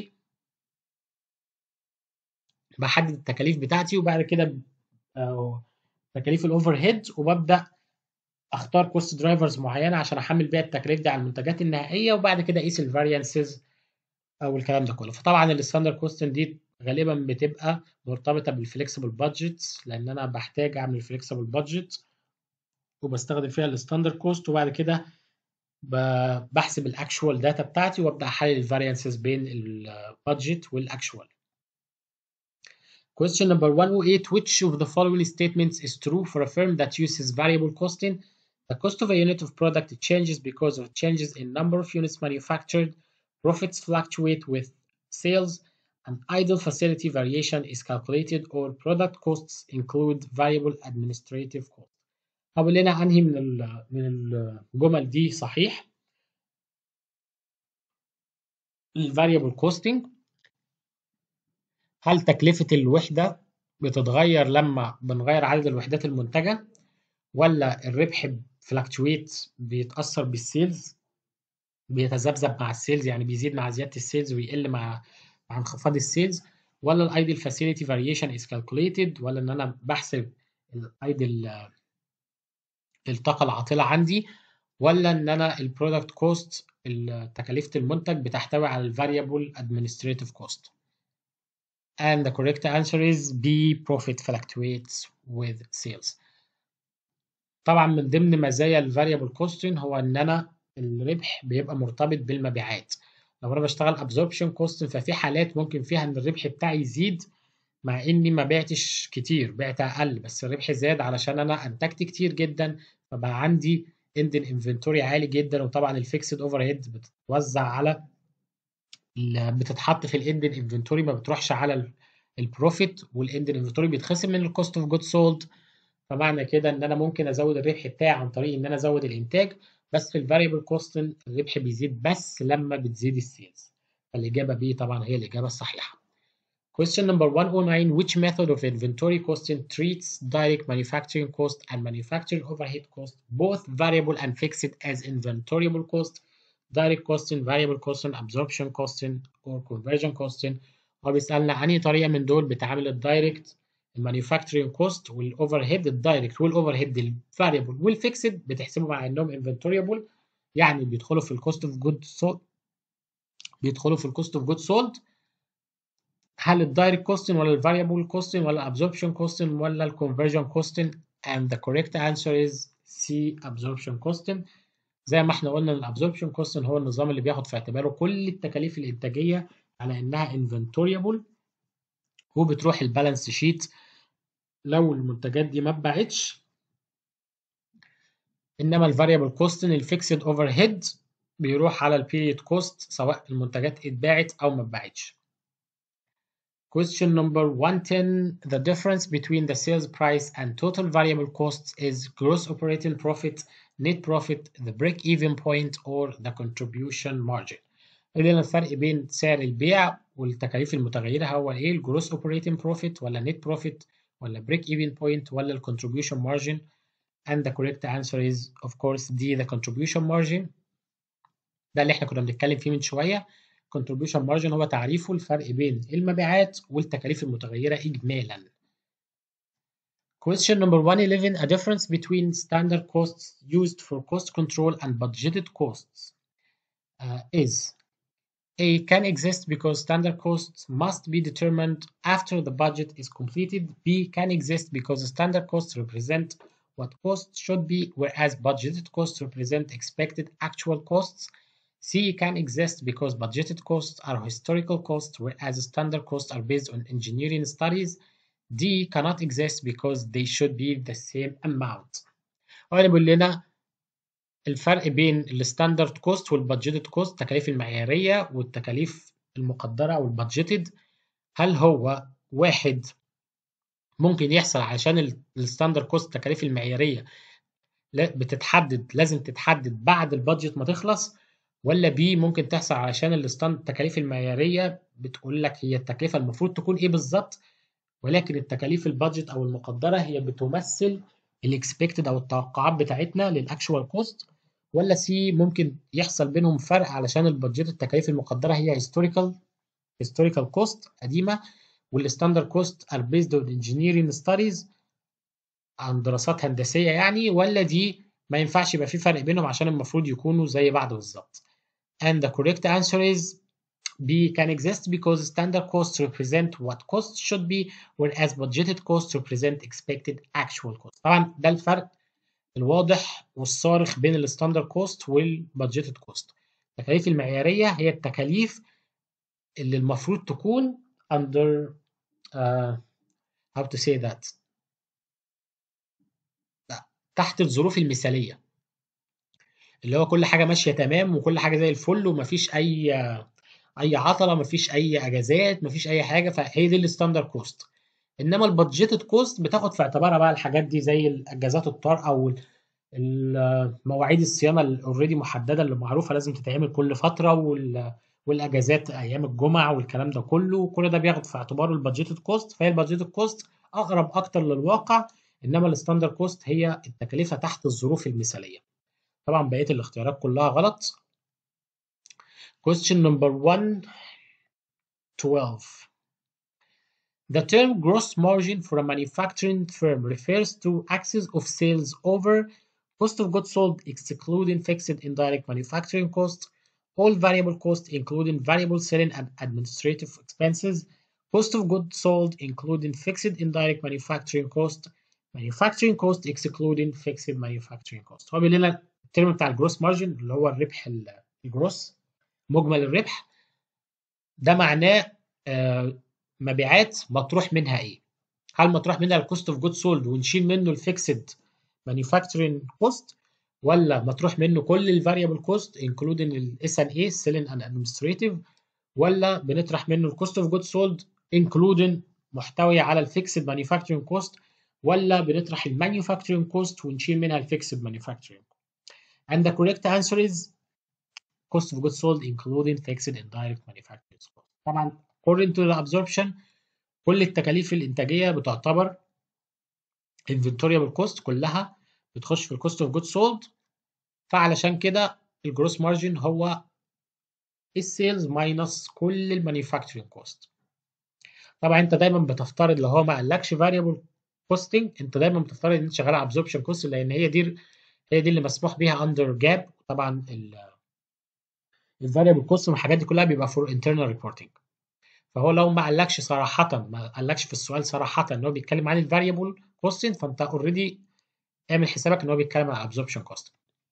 بتاعتي وبعد كده تكاليف الاوفر هيد، وببدا اختار كوست درايفرز معينه عشان احمل بيها التكاليف دي على المنتجات النهائيه، وبعد كده اقيس الفاريانسز او الكلام ده كله. فطبعا الستاندرد كوستنج دي غالبا بتبقى مرتبطه بالفليكسبل بادجتس، لان انا بحتاج اعمل فليكسبل بادجت وبستخدم فيها الستاندرد كوست، وبعد كده بحسب الاكشوال داتا بتاعتي وابدا احلل الفاريانسز بين البادجت والاكشوال. Question number 108. Which of the following statements is true for a firm that uses variable costing? The cost of a unit of product changes because of changes in number of units manufactured. Profits fluctuate with sales. An idle facility variation is calculated, or product costs include variable administrative costs. هقول لنا انهي من الجمل دي صحيح. الفاريبل كوستنج، هل تكلفة الوحدة بتتغير لما بنغير عدد الوحدات المنتجة، ولا الربح فلكتويت بيتأثر بالسيلز؟ بيتذبذب مع السيلز، يعني بيزيد مع زيادة السيلز ويقل مع انخفاض السيلز، ولا الايدل فاسيلتي فاريشن از كالكوليتد، ولا ان انا بحسب الايدل الطاقة العاطلة عندي، ولا ان انا البرودكت كوست تكاليف المنتج بتحتوي على الفاريبل administrative cost. And the correct answer is B, profit fluctuates with sales. طبعا من ضمن مزايا الفاريبل كوستنج هو ان انا الربح بيبقى مرتبط بالمبيعات. لو انا بشتغل ابزوربشن كوست ففي حالات ممكن فيها ان الربح بتاعي يزيد مع اني ما بعتش كتير، بعت اقل بس الربح زاد علشان انا انتجت كتير جدا، فبقى عندي اند انفنتوري عالي جدا، وطبعا الفيكسد اوفر هيد بتتوزع على بتتحط في الاند انفنتوري، ما بتروحش على البروفيت، والاند انفنتوري بيتخصم من الكوست اوف جود سولد. فمعنى كده ان انا ممكن ازود الربح بتاعي عن طريق ان انا ازود الانتاج، بس في الفاريبل كوستنج الربح بيزيد بس لما بتزيد السيلز. فالاجابه بي طبعا هي الاجابه الصحيحه. Question number 109. Which method of inventory costing treats direct manufacturing cost and manufacturing overhead cost, both variable and fixed, as inventoriable cost, direct costing, variable costing, absorption costing, or conversion costing؟ هو بيسألنا أنهي طريقة من دول بتعامل الدايركت المانيفاكتشرنج كوست والاوفر هيد، الدايركت والاوفر هيد الفاريبل والفيكسد بتحسبهم على انهم انفنتوريبل، يعني بيدخلوا في الكوست اوف جود سولد، بيدخلوا في الكوست اوف جود سولد. هل الدايركت كوستنج ولا الفاريبل كوستنج ولا الابزوربشن كوستنج ولا الكونفرجن كوستنج؟ and the correct answer is C, absorption costing. زي ما احنا قلنا الابزوربشن كوستنج هو النظام اللي بياخد في اعتباره كل التكاليف الانتاجيه على انها انفنتوريبل، وبتروح البالانس شيت لو المنتجات دي ما اتباعتش. انما الفاريبل كوستنج الفيكسد اوفر هيد بيروح على البيريد كوست سواء المنتجات اتباعت او ما اتباعتش. Question number 110. The difference between the sales price and total variable costs is gross operating profit, net profit, the break-even point, or the contribution margin. إذن الفرق بين سعر البيع والتكاليف المتغيرة هو إيه؟ الجروس operating profit ولا net profit ولا break-even point ولا ال contribution margin؟ And the correct answer is of course D, the contribution margin. ده اللي احنا كنا بنتكلم فيه من شوية. contribution margin هو تعريفه الفرق بين المبيعات والتكاليف المتغيرة إجمالا. Question number 111. A difference between standard costs used for cost control and budgeted costs is A, can exist because standard costs must be determined after the budget is completed. B, can exist because standard costs represent what costs should be, whereas budgeted costs represent expected actual costs. C, can exist because budgeted costs are historical costs, whereas standard costs are based on engineering studies. D, cannot exist because they should be the same amount. هو بيقول لنا الفرق بين الستاندرد كوست والبادجيتد كوست، التكاليف المعيارية والتكاليف المقدرة أو البادجيتد. هل هو واحد ممكن يحصل عشان الستاندرد كوست التكاليف المعيارية بتتحدد، لازم تتحدد بعد البادجت ما تخلص، ولا بي ممكن تحصل علشان التكاليف المعيارية بتقول لك هي التكلفة المفروض تكون ايه بالظبط، ولكن التكاليف البادجت او المقدرة هي بتمثل الاكسبكتد او التوقعات بتاعتنا للاكشوال كوست، ولا سي ممكن يحصل بينهم فرق علشان البادجت التكاليف المقدرة هي هيستوريكال كوست قديمة، والستاندرد كوست ار بيزد اون انجينيرنج ستاديز عن دراسات هندسية يعني، ولا دي ما ينفعش يبقى في فرق بينهم عشان المفروض يكونوا زي بعض بالظبط. And the correct answer is B, can exist because standard costs represent what costs should be, whereas budgeted costs represent expected actual costs. طبعا ده الفرق الواضح والصارخ بين الستاندرد كوست والبادجيتد كوست. التكاليف المعيارية هي التكاليف اللي المفروض تكون under how to say that تحت الظروف المثالية، اللي هو كل حاجة ماشية تمام وكل حاجة زي الفل ومفيش أي عطلة، مفيش أي أجازات، مفيش أي حاجة، فهي دي الستاندرد كوست. إنما البادجيتد كوست بتاخد في اعتبارها بقى الحاجات دي زي الأجازات الطارئة مواعيد الصيانة اللي اوريدي محددة اللي معروفة لازم تتعمل كل فترة، والأجازات أيام الجمعة والكلام ده كله، كل ده بياخد في اعتباره البادجيتد كوست. فهي البادجيتد كوست أقرب أكتر للواقع، إنما الستاندرد كوست هي التكلفة تحت الظروف المثالية. طبعا بقية الاختيارات كلها غلط. Question number 112. The term gross margin for a manufacturing firm refers to axis of sales over cost of goods sold excluding fixed indirect manufacturing costs, all variable costs including variable selling and administrative expenses, cost of goods sold including fixed indirect manufacturing cost excluding fixed manufacturing cost. هو بيقول لنا الترم بتاع الجروس مارجن اللي هو الربح الجروس مجمل الربح، ده معناه مبيعات مطروح منها ايه؟ هل مطروح منها الكوست اوف جود سولد ونشيل منه الفيكسد مانيفاكتشرنج كوست، ولا مطروح منه كل الفاريبل كوست انكلودing الاس ان اي سيلينج اند ادمنستريتيف، ولا بنطرح منه الكوست اوف جود سولد انكلودing محتوي على الفيكسد مانيفاكتشرنج كوست، ولا بنطرح المانيفاكتشرنج كوست ونشيل منها الفيكسد مانيفاكتشرنج. And the correct answer is cost of goods sold including fixed indirect manufacturing cost. طبعا according to the absorption كل التكاليف الانتاجيه بتعتبر inventoriable cost كلها بتخش في الكوست اوف جود سولد، فعلشان كده الجروس مارجن هو السيلز ماينس كل المانيفاكتشرنج كوست. طبعا انت دايما بتفترض لو هو ما قالكش فاريبل كوستنج انت دايما بتفترض ان انت شغال على ابزوربشن كوست، لان هي دي اللي مسموح بيها اندر جاب. طبعا الفاريبل كوست والحاجات دي كلها بيبقى فور انترنال ريبورتنج. فهو لو ما قالكش صراحه، ما قالكش في السؤال صراحه ان هو بيتكلم عن الفاريبل كوستنج، فانت اوريدي اعمل حسابك ان هو بيتكلم عن absorption cost.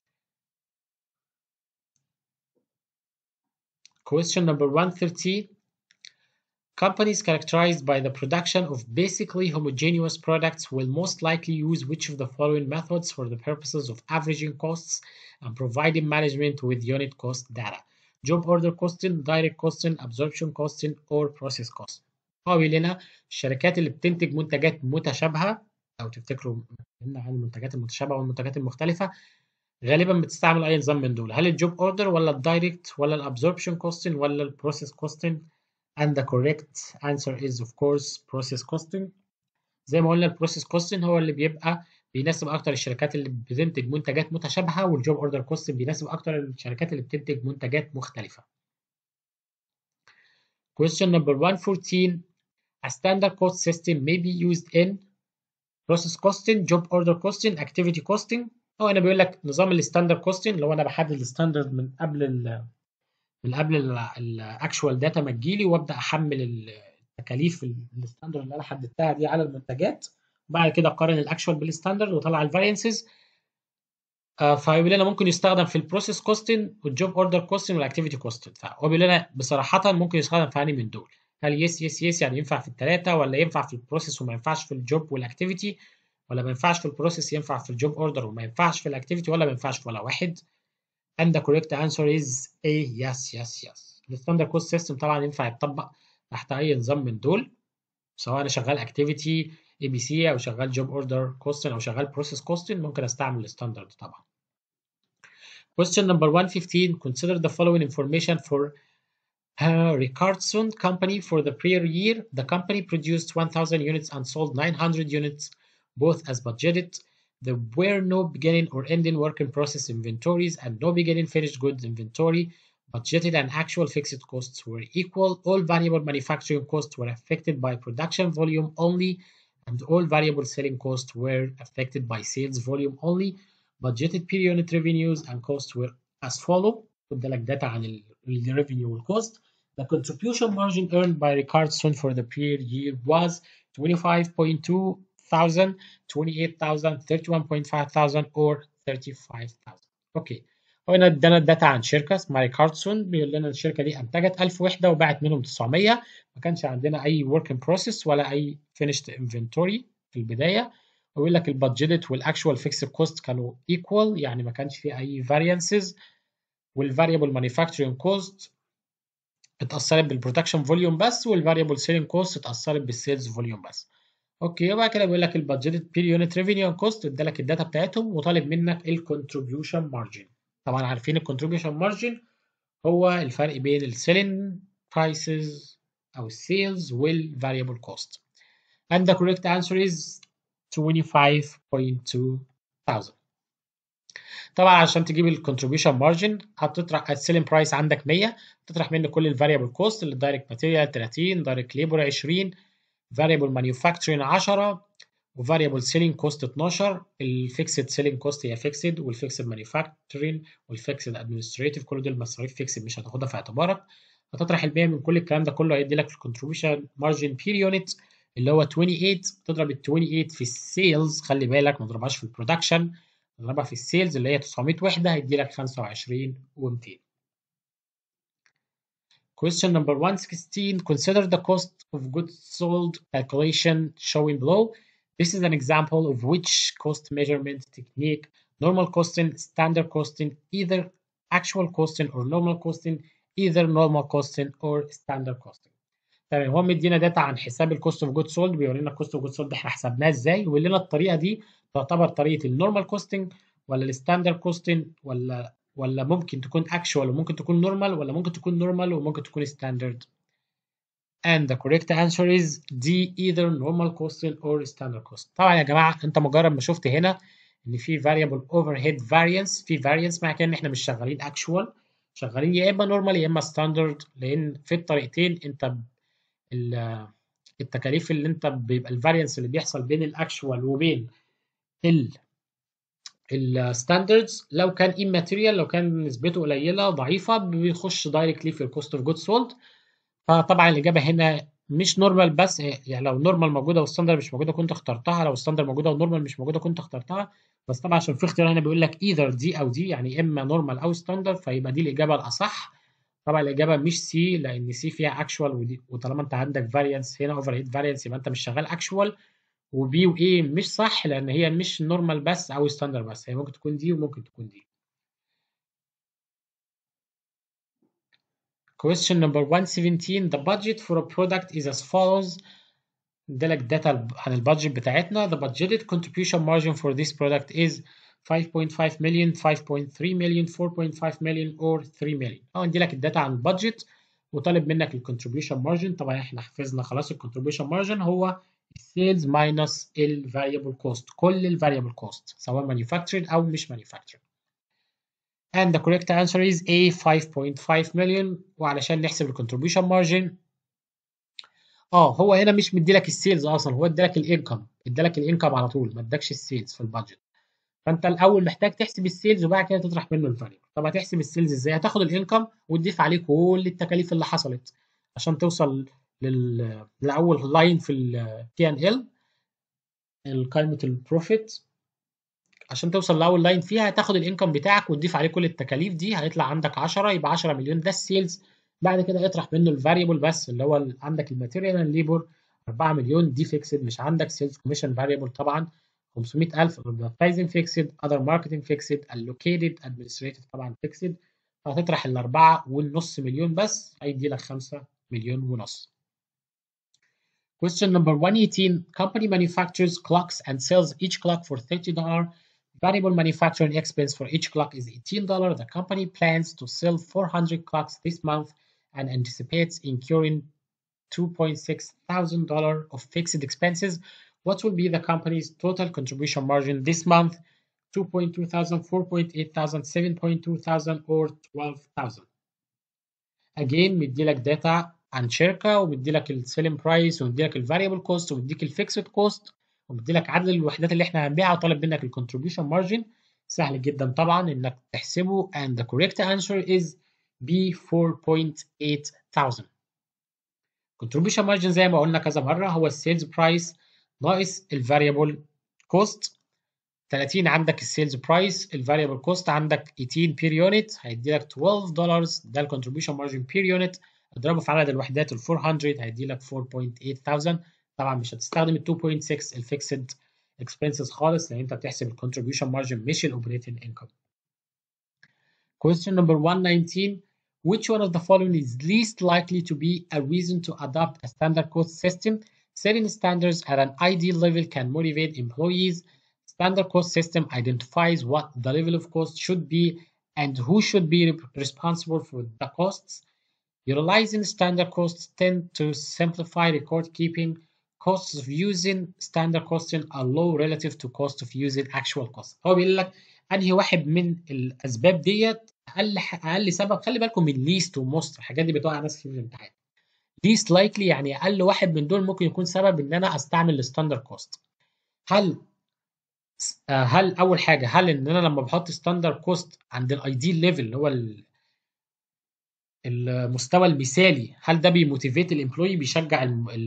Question number 113. Companies characterized by the production of basically homogeneous products will most likely use which of the following methods for the purposes of averaging costs and providing management with unit cost data: job order costing, direct costing, absorption costing, or process cost. هو بيقول لنا الشركات اللي بتنتج منتجات متشابهة، أو تفتكروا عن المنتجات المتشابهة والمنتجات المختلفة، غالبا بتستعمل اي نظام من دول. هل الجوب اوردر ولا الدايركت ولا الابزوربشن كوستنج ولا البروسيس كوستنج؟ and the correct answer is of course process costing. زي ما قلنا البروسيس كوستنج هو اللي بيبقى بيناسب اكتر الشركات اللي بتنتج منتجات متشابهه، والجوب اوردر كوستنج بيناسب اكتر الشركات اللي بتنتج منتجات مختلفه. Question number 114. A standard cost system may be used in process costing, job order costing, activity costing. هو هنا بيقول لك نظام الستاندرد كوستنج اللي هو انا بحدد الستاندرد من قبل الاكشوال داتا ما تجيلي، وابدا احمل التكاليف الستاندرد اللي انا حددتها دي على المنتجات، وبعد كده اقارن الاكشوال بالستاندرد واطلع الفارينسز. فبيقول لنا ممكن يستخدم في البروسيس كوستنج والجوب اوردر كوستنج والاكتيفيتي كوستنج. فهو بيقول لنا بصراحه ممكن يستخدم في انهي من دول؟ هل يس يعني ينفع في الثلاثه، ولا ينفع في البروسيس وما ينفعش في الجوب والاكتيفيتي، ولا ما ينفعش في البروسيس ينفع في الجوب اوردر وما ينفعش في الاكتيفيتي، ولا ما ينفعش في ولا واحد؟ And the correct answer is A. yes. الستاندرد كوست سيستم طبعا ينفع يتطبق تحت اي نظام من دول، سواء انا شغال اكتيفيتي اي بي سي او شغال جوب اوردر كوستن او شغال بروسيس كوستن، ممكن استعمل الستاندرد طبعا. Question number 115. Consider the following information for Richardson Company for the prior year. The company produced 1,000 units and sold 900 units, both as budgeted. There were no beginning or ending work in process inventories and no beginning finished goods inventory. Budgeted and actual fixed costs were equal. All variable manufacturing costs were affected by production volume only, and all variable selling costs were affected by sales volume only. Budgeted per unit revenues and costs were as follow. خد لك داتا عن الريفينيو والكوست. The contribution margin earned by Richardson for the period year was 25.2 thousand, 28,000, 31.5 thousand, or 35,000. اوكي، هو هنا ادانا الداتا عن شركه اسمها ريكاردسون، بيقول لنا الشركه دي انتجت 1000 وحده وباعت منهم 900، ما كانش عندنا اي work in process ولا اي finished inventory في البدايه. ويقول لك البادجيتد والاكشوال فيكسد كوست كانوا equal، يعني ما كانش في اي variances، والفاريبل مانيفاكتشرنج كوست اتأثرت بالبرودكشن فوليوم بس، والفاريبل سيلينج كوست اتأثرت بالسيلز فوليوم بس. اوكي، وبعد كده بيقول لك البادجيتد بير يونت ريفينيو اند كوست، ادالك الداتا بتاعتهم وطالب منك الكونتريبيوشن مارجن. طبعا عارفين الكونتريبيوشن مارجن هو الفرق بين السيلينج برايسز او السيلز والفاريبل كوست. And the correct answer is 25.2 thousand. طبعا عشان تجيب الكونتريبيوشن مارجن هتطرح السيلينج برايس عندك 100، تطرح منه كل الفاريبل كوست اللي دايركت ماتيريال 30، دايركت ليبر 20، فاريبل مانيفاكتشرنج 10، وفاريبل سيلينج كوست 12. الفيكسد سيلينج كوست هي فيكسد، والفيكسد مانيفاكتشرنج والفيكسد ادمنستريتيف كل دول مصاريف فيكسد مش هتاخدها في اعتبارك. هتطرح الباقي من كل الكلام ده كله هيدي لك الكونتريبيوشن مارجن بير يونت اللي هو 28. تضرب ال 28 في السيلز، خلي بالك ما تضربهاش في البرودكشن، تضربها في السيلز اللي هي 900 وحده هيدي لك 25 و200. Question number 116. Consider the cost of goods sold calculation showing below. This is an example of which cost measurement technique: normal costing, standard costing, either actual costing or normal costing, either normal costing or standard costing. تمام، هو مدينا داتا عن حساب الكوست اوف جود سولد، بيورينا الكوست اوف جود سولد احنا حسبناه ازاي، ويقول لنا الطريقه دي تعتبر طريقه النورمال كوستنج ولا الستاندرد كوستنج ولا ممكن تكون اكشوال وممكن تكون نورمال ولا ممكن تكون نورمال وممكن تكون ستاندرد. And the correct answer is D, either normal costing or standard cost. طبعا يا جماعه انت مجرد ما شفت هنا ان في variable overhead variance، في variance معنى كده ان احنا مش شغالين actual، شغالين يا اما نورمال يا اما ستاندرد، لان في الطريقتين انت التكاليف اللي انت بيبقى الفاريانس اللي بيحصل بين الاكشوال وبين الستاندردز لو كان immaterial، لو كان نسبته قليله ضعيفه بيخش دايركتلي في الكوست اوف جود سولد. فطبعا الاجابه هنا مش نورمال بس، يعني لو نورمال موجوده والستاندرد مش موجوده كنت اخترتها، لو الستاندرد موجوده والنورمال مش موجوده كنت اخترتها. بس طبعا عشان في اختيار هنا بيقول لك ايذر دي او دي، يعني اما نورمال او ستاندرد، فيبقى دي الاجابه الاصح. طبعا الاجابه مش سي، لان سي فيها اكشوال، وطالما انت عندك فاريانس هنا اوفر هيد فاريانس يبقى انت مش شغال اكشوال. وبي وايه مش صح لان هي مش نورمال بس او ستاندرد بس، هي ممكن تكون دي وممكن تكون دي. Question number 117. The budget for a product is as follows. ادالك داتا عن البادجت بتاعتنا. The budgeted contribution margin for this product is 5.5 million, 5.3 million, 4.5 million or 3 million. اديلك الداتا عن البادجت وطالب منك الكونتريبيوشن مارجن. طبعا احنا حفظنا خلاص الكونتريبيوشن مارجن هو السيلز ماينس الفاريبل كوست، كل الفاريبل كوست سواء manufactured او مش manufactured. And the correct answer is A, 5.5 million. وعلشان نحسب الكونتريبيوشن مارجن هو هنا مش مديلك السيلز اصلا، هو ادالك الانكم، ادالك الانكم على طول ما ادكش السيلز في البادجت. فانت الاول محتاج تحسب السيلز وبعد كده تطرح منه الفاريبل. طب هتحسب السيلز ازاي؟ هتاخد الانكم وتضيف عليه كل التكاليف اللي حصلت عشان توصل لاول لاين في البي ان ال قائمه البروفيت. عشان توصل لاول لاين فيها هتاخد الانكم بتاعك وتضيف عليه كل التكاليف دي، هيطلع عندك 10، يبقى 10 مليون ده السيلز. بعد كده اطرح منه الفاريبل بس اللي هو عندك الماتيريال اند ليبر 4 مليون دي فيكسد مش عندك، سيلز كوميشن فاريبل طبعا 500,000، ادفرتايزنج فيكسد، اذر ماركتنج فيكسد، الوكيتد ادمنستريتيف طبعا فيكسد. فهتطرح ال 4.5 مليون بس هيدي لك 5 مليون ونص. Question number 118. Company manufactures clocks and sells each clock for $30. Variable manufacturing expense for each clock is $18. The company plans to sell 400 clocks this month and anticipates incurring $2.6 thousand of fixed expenses. What will be the company's total contribution margin this month? 2.2 thousand, 4.8 thousand, 7.2 thousand or 12,000. Again مديلك داتا عن شركه ومديلك السيلينج برايس ومديلك الفاريبل كوست ومديك الفيكسد كوست ومديلك عدد الوحدات اللي احنا هنبيعها وطالب منك الكونتريبيوشن مارجن. سهل جدا طبعا انك تحسبه and the correct answer is B, 4.8 thousand. contribution margin زي ما قلنا كذا مره هو السيلز برايس ناقص الفاريبل كوست. 30 عندك السيلز برايس، الفاريبل كوست عندك 18 بير يونت هيدي لك $12، ده الكونتريبيوشن مارجن بير يونت. اضربه في عدد الوحدات ال 400 هيدي لك 4.8 thousand. طبعا مش هتستخدم ال 2.6 الفيكسد اكسبنسز خالص لان انت بتحسب الكونتريبيوشن مارجن مش الاوبريتنج انكم. Question number 119. Which one of the following is least likely to be a reason to adopt a standard cost system? Setting standards at an ideal level can motivate employees. Standard cost system identifies what the level of cost should be and who should be responsible for the costs. Utilizing standard costs tend to simplify record keeping. Costs of using standard costing are low relative to cost of using actual costs. هو بيقول لك انهي واحد من الاسباب ديت اقل سبب. خلي بالكم من ليست وموست، الحاجات دي بتوقع ناس كتير في الامتحان. ليست لايكلي يعني اقل واحد من دول ممكن يكون سبب ان انا استعمل الستاندرد كوست. هل هل اول حاجه، هل ان انا لما بحط ستاندرد كوست عند الايديال ليفل اللي هو المستوى المثالي، هل ده بيموتيفيت الامبلوي، بيشجع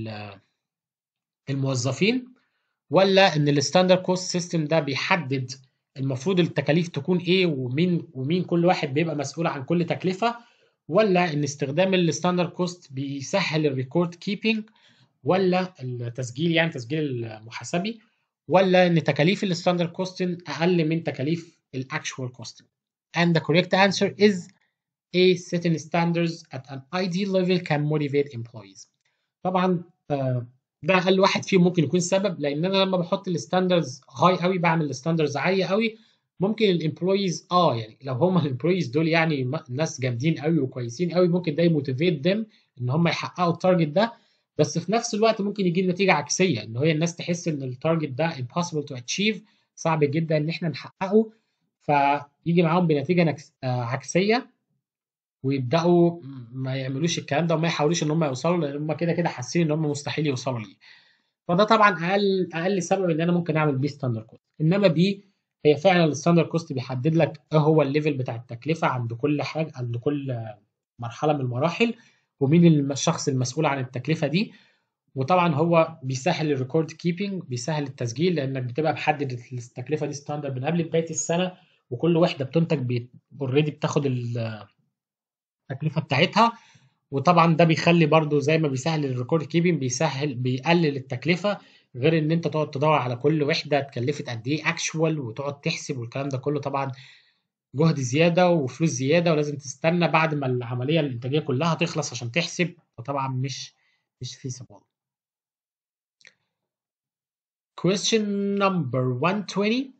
الموظفين، ولا ان الستاندرد كوست سيستم ده بيحدد المفروض التكاليف تكون ايه، ومين كل واحد بيبقى مسؤول عن كل تكلفه، ولا ان استخدام الستاندرد كوست بيسهل الريكورد كيبنج، ولا التسجيل يعني تسجيل المحاسبي، ولا ان تكاليف الستاندرد كوستنج اقل من تكاليف الاكشوال كوستنج. And the correct answer is A. Setting standards at an ideal level can motivate employees. طبعا ده اقل واحد فيهم ممكن يكون سبب، لان انا لما بحط الستاندرز هاي قوي، بعمل الستاندرز عاليه قوي، ممكن الامبلويز يعني لو هم الامبلويز دول يعني ناس جامدين قوي وكويسين قوي، ممكن ده يموتيفيت ديم ان هم يحققوا التارجت ده. بس في نفس الوقت ممكن يجي نتيجه عكسيه، ان هي الناس تحس ان التارجت ده impossible to achieve، صعب جدا ان احنا نحققه، فيجي معاهم بنتيجه عكسيه، ويبداوا ما يعملوش الكلام ده وما يحاولوش ان هم يوصلوا، لان هم كده كده حاسين ان هم مستحيل يوصلوا ليه. فده طبعا اقل سبب ان انا ممكن اعمل بيه ستاندرد كوست. انما بي هي فعلا الستاندرد كوست بيحدد لك ايه هو الليفل بتاع التكلفه عند كل حاجه، عند كل مرحله من المراحل، ومين الشخص المسؤول عن التكلفه دي. وطبعا هو بيسهل الريكورد كيبنج، بيسهل التسجيل، لانك بتبقى محدد التكلفه دي ستاندرد من قبل بدايه السنه، وكل وحده بتنتج اوريدي بتاخد التكلفه بتاعتها. وطبعا ده بيخلي برضو زي ما بيسهل الريكورد كيبنج، بيقلل التكلفه، غير ان انت تقعد تدور على كل وحده اتكلفت قد ايه اكشوال، وتقعد تحسب، والكلام ده كله طبعا جهد زياده وفلوس زياده، ولازم تستنى بعد ما العمليه الانتاجيه كلها تخلص عشان تحسب، فطبعا مش feasible. Question number 120.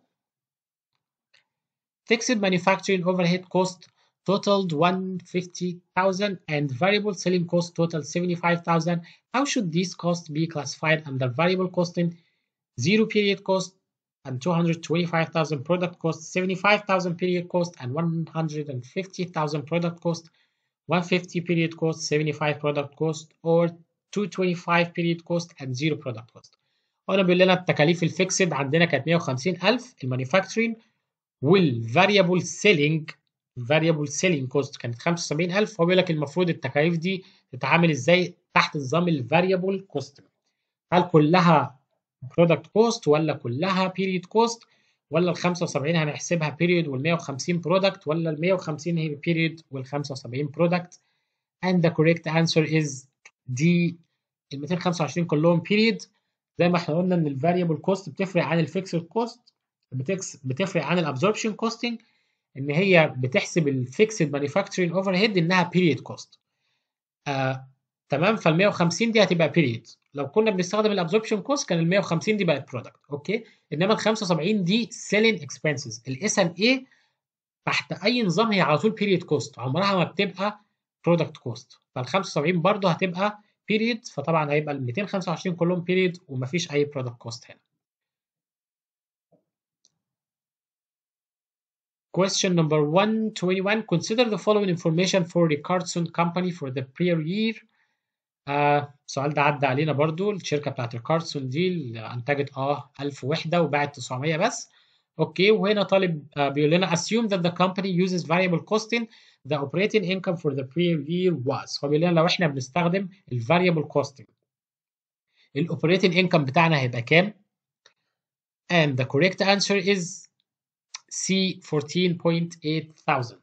Fixed manufacturing overhead cost totaled 150,000 and variable selling cost totaled 75,000. How should these costs be classified under variable costing? 0 period cost and 225,000 product cost, 75,000 period cost and 150,000 product cost, 150 period cost, 75 product cost, or 225 period cost and 0 product cost. هنا بيقول لنا التكاليف الفيكسد عندنا كانت 150,000 المانيفاكتشرنج، والفاريبل سيلينج كوست كانت 75,000. هو بيقول لك المفروض التكاليف دي تتعامل ازاي تحت نظام الفاريبل كوست. هل كلها برودكت كوست، ولا كلها بيريد كوست، ولا ال 75 هنحسبها بيريد وال 150 برودكت، ولا ال 150 هي بيريد وال 75 برودكت؟ and the correct answer is D. ال 225 كلهم بيريد. زي ما احنا قلنا ان الفاريبل كوست بتفرق عن الفيكسد كوست، بتفرق عن الابزوربشن كوستنج، ان هي بتحسب الفيكسد مانيفاكتشرنج اوفر هيد انها بيريد كوست. تمام. فال 150 دي هتبقى بيريد. لو كنا بنستخدم الابزوربشن كوست كان ال 150 دي بقت برودكت، اوكي. انما ال 75 دي سيلينج اكسبنسز. الاس ان اي تحت اي نظام هي على طول بيريد كوست، عمرها ما بتبقى برودكت كوست. فال 75 برضه هتبقى بيريد، فطبعا هيبقى ال 225 كلهم بيريد ومفيش اي برودكت كوست هنا. Question number 121. Consider the following information for Richardson Company for the prior year. السؤال ده عدى علينا برضو. الشركة بتاعت ريكاردسون دي اللي أنتجت 1000 وحدة وباعت 900 بس. أوكي. وهنا طالب بيقول لنا assume that the company uses variable costing. The operating income for the prior year was. فبيقول لنا لو إحنا بنستخدم ال variable costing، ال operating income بتاعنا هيبقى كام؟ And the correct answer is C. 14.8 thousand.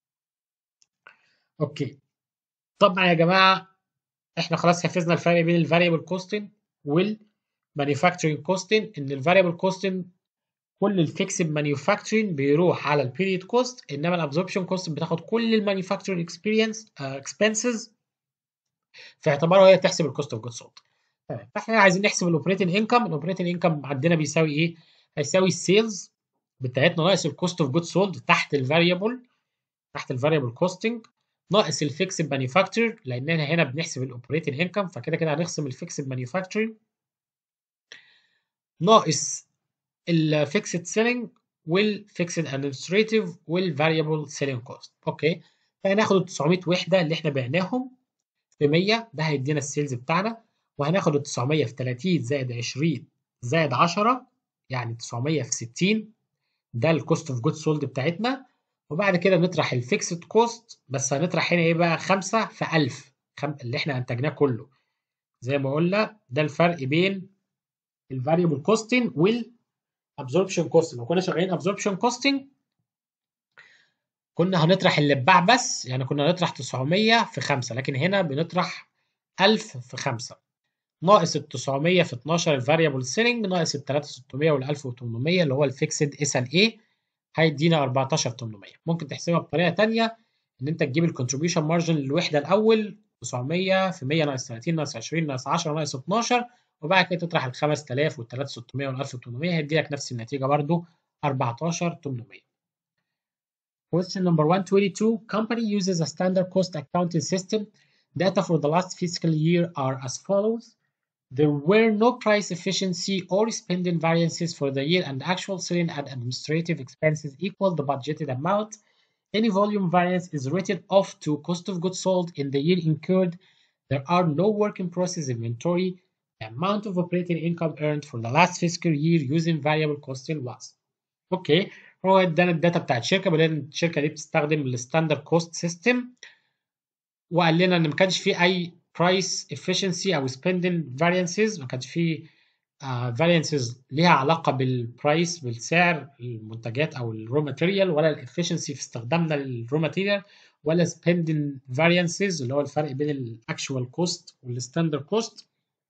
أوكي. طبعا يا جماعة احنا خلاص حفظنا الفرق بين الفاريبل كوستنج والمانيفاكتشرنج كوستنج. ان الفاريبل كوستنج كل الفيكسد مانيفاكتشرنج بيروح على البيريد كوست، انما الابزوربشن كوست بتاخد كل المانيفاكتشرنج اكسبنسز في اعتبارها هي تحسب الكوست اوف جود سولد. تمام. فاحنا عايزين نحسب الاوبريتنج انكم. الاوبريتنج انكم عندنا بيساوي ايه؟ هيساوي السيلز بتاعتنا ناقص الكوست اوف جود سولد تحت الفاريبل كوستنج ناقص الفيكسد مانيفاكتشر، لاننا هنا بنحسب الاوبريتنج انكم، فكده كده هنخصم الفيكسد مانيفاكتشر ناقص الفيكسد سيلينج والفيكسد ادمنستريتيف والفاريبل سيلينج كوست. اوكي، فهناخد ال 900 وحده اللي احنا بعناهم في 100، ده هيدينا السيلز بتاعنا، وهناخد ال 900 في 30 زائد 20 زائد 10 يعني 900 في 60، ده الكوست اوف جود سولد بتاعتنا. وبعد كده نطرح الفيكسد كوست، بس هنطرح هنا ايه بقى 5 في 1000 اللي احنا انتجناه كله. زي ما قلنا ده الفرق بين الفاريبل كوستنج والابزوربشن كوستنج. لو كنا شغالين ابزوربشن كوستنج كنا هنطرح اللي اتباع بس، يعني كنا هنطرح 900 في 5، لكن هنا بنطرح 1000 في 5 ناقص ال 900 في 12 الفاريبل سيلينج ناقص ال 3600 وال 1800 اللي هو الفيكسد اس ان اي، هيدينا 14800. ممكن تحسبها بطريقه ثانيه، ان انت تجيب الكونتريبيوشن مارجن للوحده الاول 900 في 100 ناقص 30 ناقص 20 ناقص 10 ناقص 12، وبعد كده تطرح ال 5000 وال 3600 وال 1800 هيدي لك نفس النتيجه برضو 14800. Question number 122. Company uses a standard cost accounting system. Data for the last fiscal year are as follows. There were no price efficiency or spending variances for the year, and actual selling and administrative expenses equal the budgeted amount. Any volume variance is written off to cost of goods sold in the year incurred. There are no work in process inventory. The amount of operating income earned for the last fiscal year using variable costing was. اوكي، هو ادانا الداتا بتاعت الشركه، بدل الشركه دي بتستخدم الستاندرد كوست سيستم، وقال لنا ان ما كانش في اي برايس افشنسي او سبندنج فاريانسز، ما كانش في فاريانسز ليها علاقه بالبرايس بالسعر المنتجات او الرو ماتيريال، ولا الافشنسي في استخدامنا للرو ماتيريال، ولا سبندنج فاريانسز اللي هو الفرق بين الاكشوال كوست والستاندرد كوست.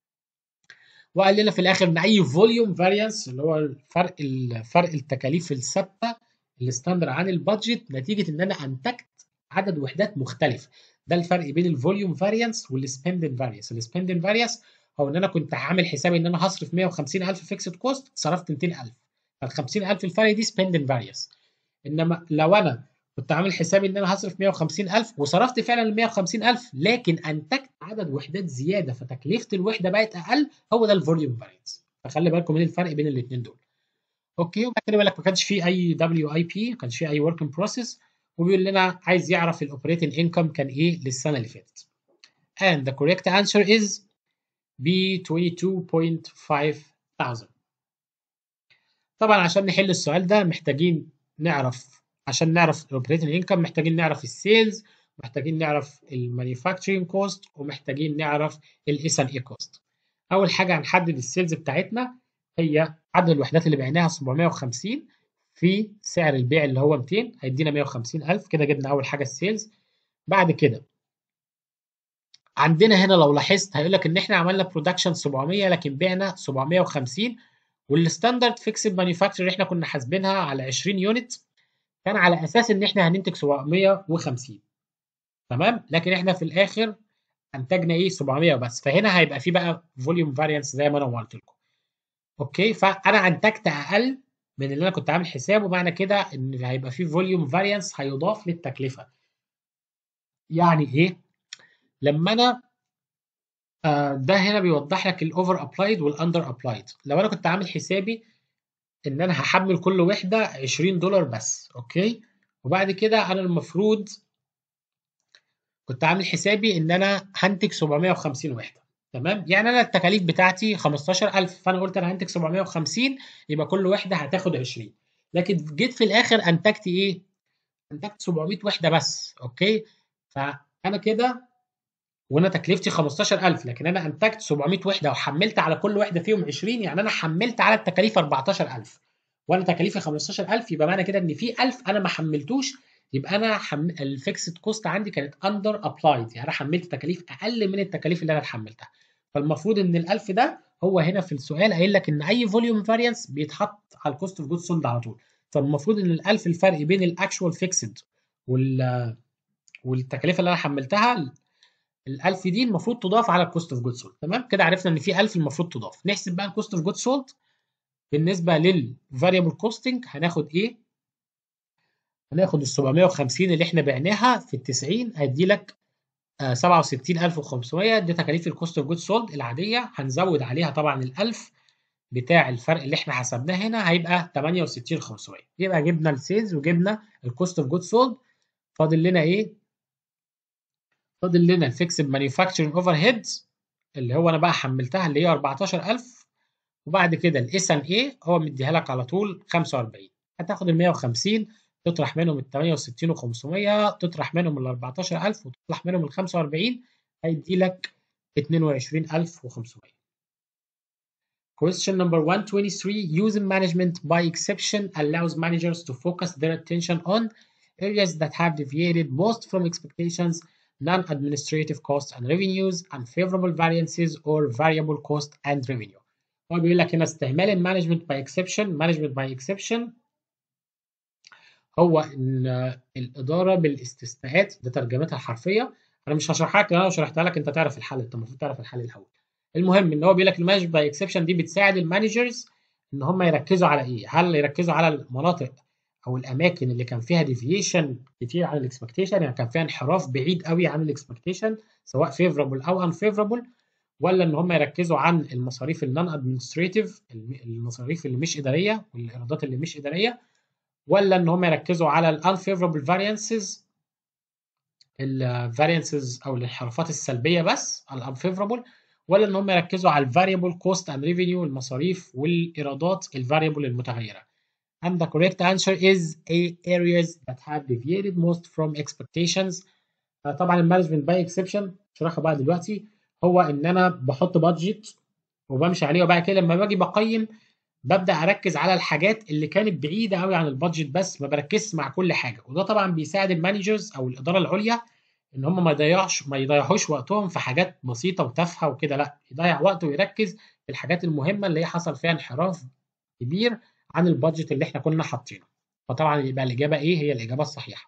وقال لنا في الاخر ان اي فوليوم فاريانس اللي هو فرق التكاليف الثابته الستاندر عن البادجت نتيجه ان انا انتجت عدد وحدات مختلفه. ده الفرق بين الفوليوم فاريانس والسبندنج فاريانس. السبندنج فاريانس هو ان انا كنت عامل حسابي ان انا هصرف 150000 فيكسد كوست، صرفت 200000، فال 50000 الفرق دي سبندنج فاريانس. انما لو انا كنت عامل حسابي ان انا هصرف 150000 وصرفت فعلا ال 150000 لكن انتجت عدد وحدات زياده فتكلفه الوحده بقت اقل، هو ده الفوليوم فارينس. فخلي بالكم من الفرق بين الاثنين دول. اوكي، وبعد كده بيقول لك ما كانش فيه اي دبليو اي بي، ما كانش فيه اي ورك ان بروسيس، وبيقول لنا عايز يعرف الاوبريتنج انكم كان ايه للسنه اللي فاتت. and the correct answer is B 22.5,000. طبعا عشان نحل السؤال ده محتاجين نعرف، عشان نعرف الاوبريتنج انكم محتاجين نعرف السيلز، محتاجين نعرف المانيفاكتشرنج كوست، ومحتاجين نعرف الاس ان اي كوست. اول حاجه هنحدد السيلز بتاعتنا، هي عدد الوحدات اللي بعناها 750 في سعر البيع اللي هو 200 هيدينا 150000. كده جبنا اول حاجه السيلز. بعد كده عندنا هنا لو لاحظت هيقول لك ان احنا عملنا برودكشن 700 لكن بعنا 750، والستاندرد فيكسد مانيفاكتشر اللي احنا كنا حاسبينها على 20 يونت كان على اساس ان احنا هننتج 750. تمام، لكن احنا في الاخر انتجنا ايه 700 بس، فهنا هيبقى في بقى فوليوم فاريانس زي ما انا قلت لكم. اوكي، فانا انتجت اقل من اللي انا كنت عامل حسابه، معنى كده ان هيبقى في فوليوم فاريانس هيضاف للتكلفه. يعني ايه؟ لما انا ده هنا بيوضح لك الاوفر ابلايد والاندر ابلايد. لو انا كنت عامل حسابي ان انا هحمل كل وحده $20 بس، اوكي، وبعد كده انا المفروض كنت عامل حسابي ان انا هنتج 750 وحده. تمام، يعني انا التكاليف بتاعتي 15000، فانا قلت انا هنتج 750 يبقى كل وحده هتاخد 20، لكن جيت في الاخر انتجت ايه؟ انتجت 700 وحده بس. اوكي، فانا كده وانا تكلفتي 15000 لكن انا انتجت 700 وحده وحملت على كل وحده فيهم 20، يعني انا حملت على التكاليف 14000 وانا تكاليفي 15000، يبقى معنى كده ان في 1000 انا ما حملتوش، يبقى انا الفيكسد كوست عندي كانت اندر ابلايد، يعني انا حملت تكاليف اقل من التكاليف اللي انا حملتها. فالمفروض ان ال1000 ده هو هنا في السؤال قايل لك ان اي فوليوم فاريانس بيتحط على الكوست اوف جود سولد على طول. فالمفروض ان ال1000 الفرق بين الاكشوال فيكسد والتكاليف اللي انا حملتها، ال1000 دي المفروض تضاف على الكوست اوف جود سولد. تمام، كده عرفنا ان في 1000 المفروض تضاف. نحسب بقى الكوست اوف جود سولد بالنسبه للفاريبل كوستنج. هناخد ايه؟ هناخد ال 750 اللي احنا بعناها في ال 90 هيدي لك 67500، دي تكاليف الكوست اوف جود سولد العاديه. هنزود عليها طبعا ال1000 بتاع الفرق اللي احنا حسبناه هنا هيبقى 68500. يبقى جبنا السيلز وجبنا الكوست اوف جود سولد. فاضل لنا ايه؟ فاضل لنا الفيكسد مانيفاكتشرنج اوفر هيدز اللي هو انا بقى حملتها اللي هي 14000. وبعد كده الاس ان اي هو مديها لك على طول 45. هتاخد ال 150 تطرح منهم ال 68 و500 تطرح منهم ال 14000 وتطرح منهم ال 45 هيدي لك 22500. Question number 123. User management by exception allows managers to focus their attention on areas that have deviated most from expectations, non-administrative costs and revenues, unfavorable variances, or variable cost and revenue. هو بيقول لك هنا استعمال المانجمنت باي اكسبشن. مانجمنت باي اكسبشن هو ان الاداره بالاستثناءات، ده ترجمتها الحرفيه. انا مش هشرحها لك، لان انا لو شرحتها لك انت تعرف الحل، انت المفروض تعرف الحل الاول. المهم ان هو بيقول لك المانجمنت باي اكسبشن دي بتساعد المانجرز ان هم يركزوا على ايه؟ هل يركزوا على المناطق او الاماكن اللي كان فيها ديفيشن كتير عن الاكسبكتيشن، يعني كان فيها انحراف بعيد قوي عن الاكسبكتيشن سواء فيفربل او انفيفربل، ولا ان هم يركزوا عن المصاريف النون ادمنستريتيف، المصاريف اللي مش اداريه والايرادات اللي مش اداريه، ولا ان هم يركزوا على الانفيفربل فاريانسز، الفاريانسز او الانحرافات السلبيه بس الانفيفربل، ولا ان هم يركزوا على الفاريبل كوست اند ريفينيو، المصاريف والايرادات الفاريبل المتغيره. And the correct answer is A, areas that have deviated most from expectations. طبعا المانجمنت باي اكسبشن شرحها بقى دلوقتي، هو ان انا بحط بادجت وبمشي عليه، وبعد كده لما باجي بقيم ببدا اركز على الحاجات اللي كانت بعيده قوي عن البادجت، بس ما بركزش مع كل حاجه. وده طبعا بيساعد المانجرز او الاداره العليا ان هم ما يضيعوش وقتهم في حاجات بسيطه وتافهه وكده، لا، يضيع وقته ويركز في الحاجات المهمه اللي هي حصل فيها انحراف كبير عن البادجت اللي احنا كنا حاطينه. فطبعا يبقى الاجابه ايه؟ هي الاجابه الصحيحه.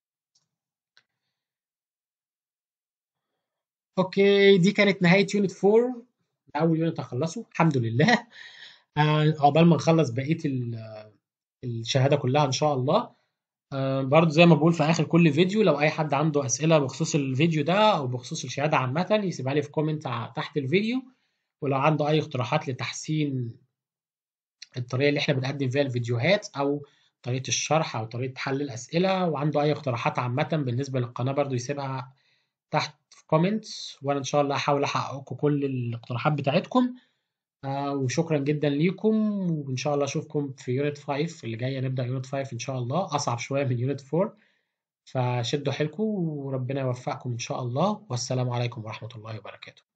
اوكي، دي كانت نهايه يونت 4. اول يونت هخلصه الحمد لله. عقبال ما نخلص بقيه الشهاده كلها ان شاء الله. برضو زي ما بقول في اخر كل فيديو، لو اي حد عنده اسئله بخصوص الفيديو ده او بخصوص الشهاده عامه يسيبها لي في كومنت تحت الفيديو. ولو عنده اي اقتراحات لتحسين الطريقه اللي احنا بنقدم فيها الفيديوهات او طريقه الشرح او طريقه حل الاسئله، وعنده اي اقتراحات عامه بالنسبه للقناه برضو يسيبها تحت في كومنتس، وانا ان شاء الله هحاول احقق لكم كل الاقتراحات بتاعتكم. وشكرا جدا ليكم، وان شاء الله اشوفكم في يونت 5 اللي جايه. نبدا يونت 5 ان شاء الله، اصعب شويه من يونت 4. فشدوا حيلكم وربنا يوفقكم ان شاء الله، والسلام عليكم ورحمه الله وبركاته.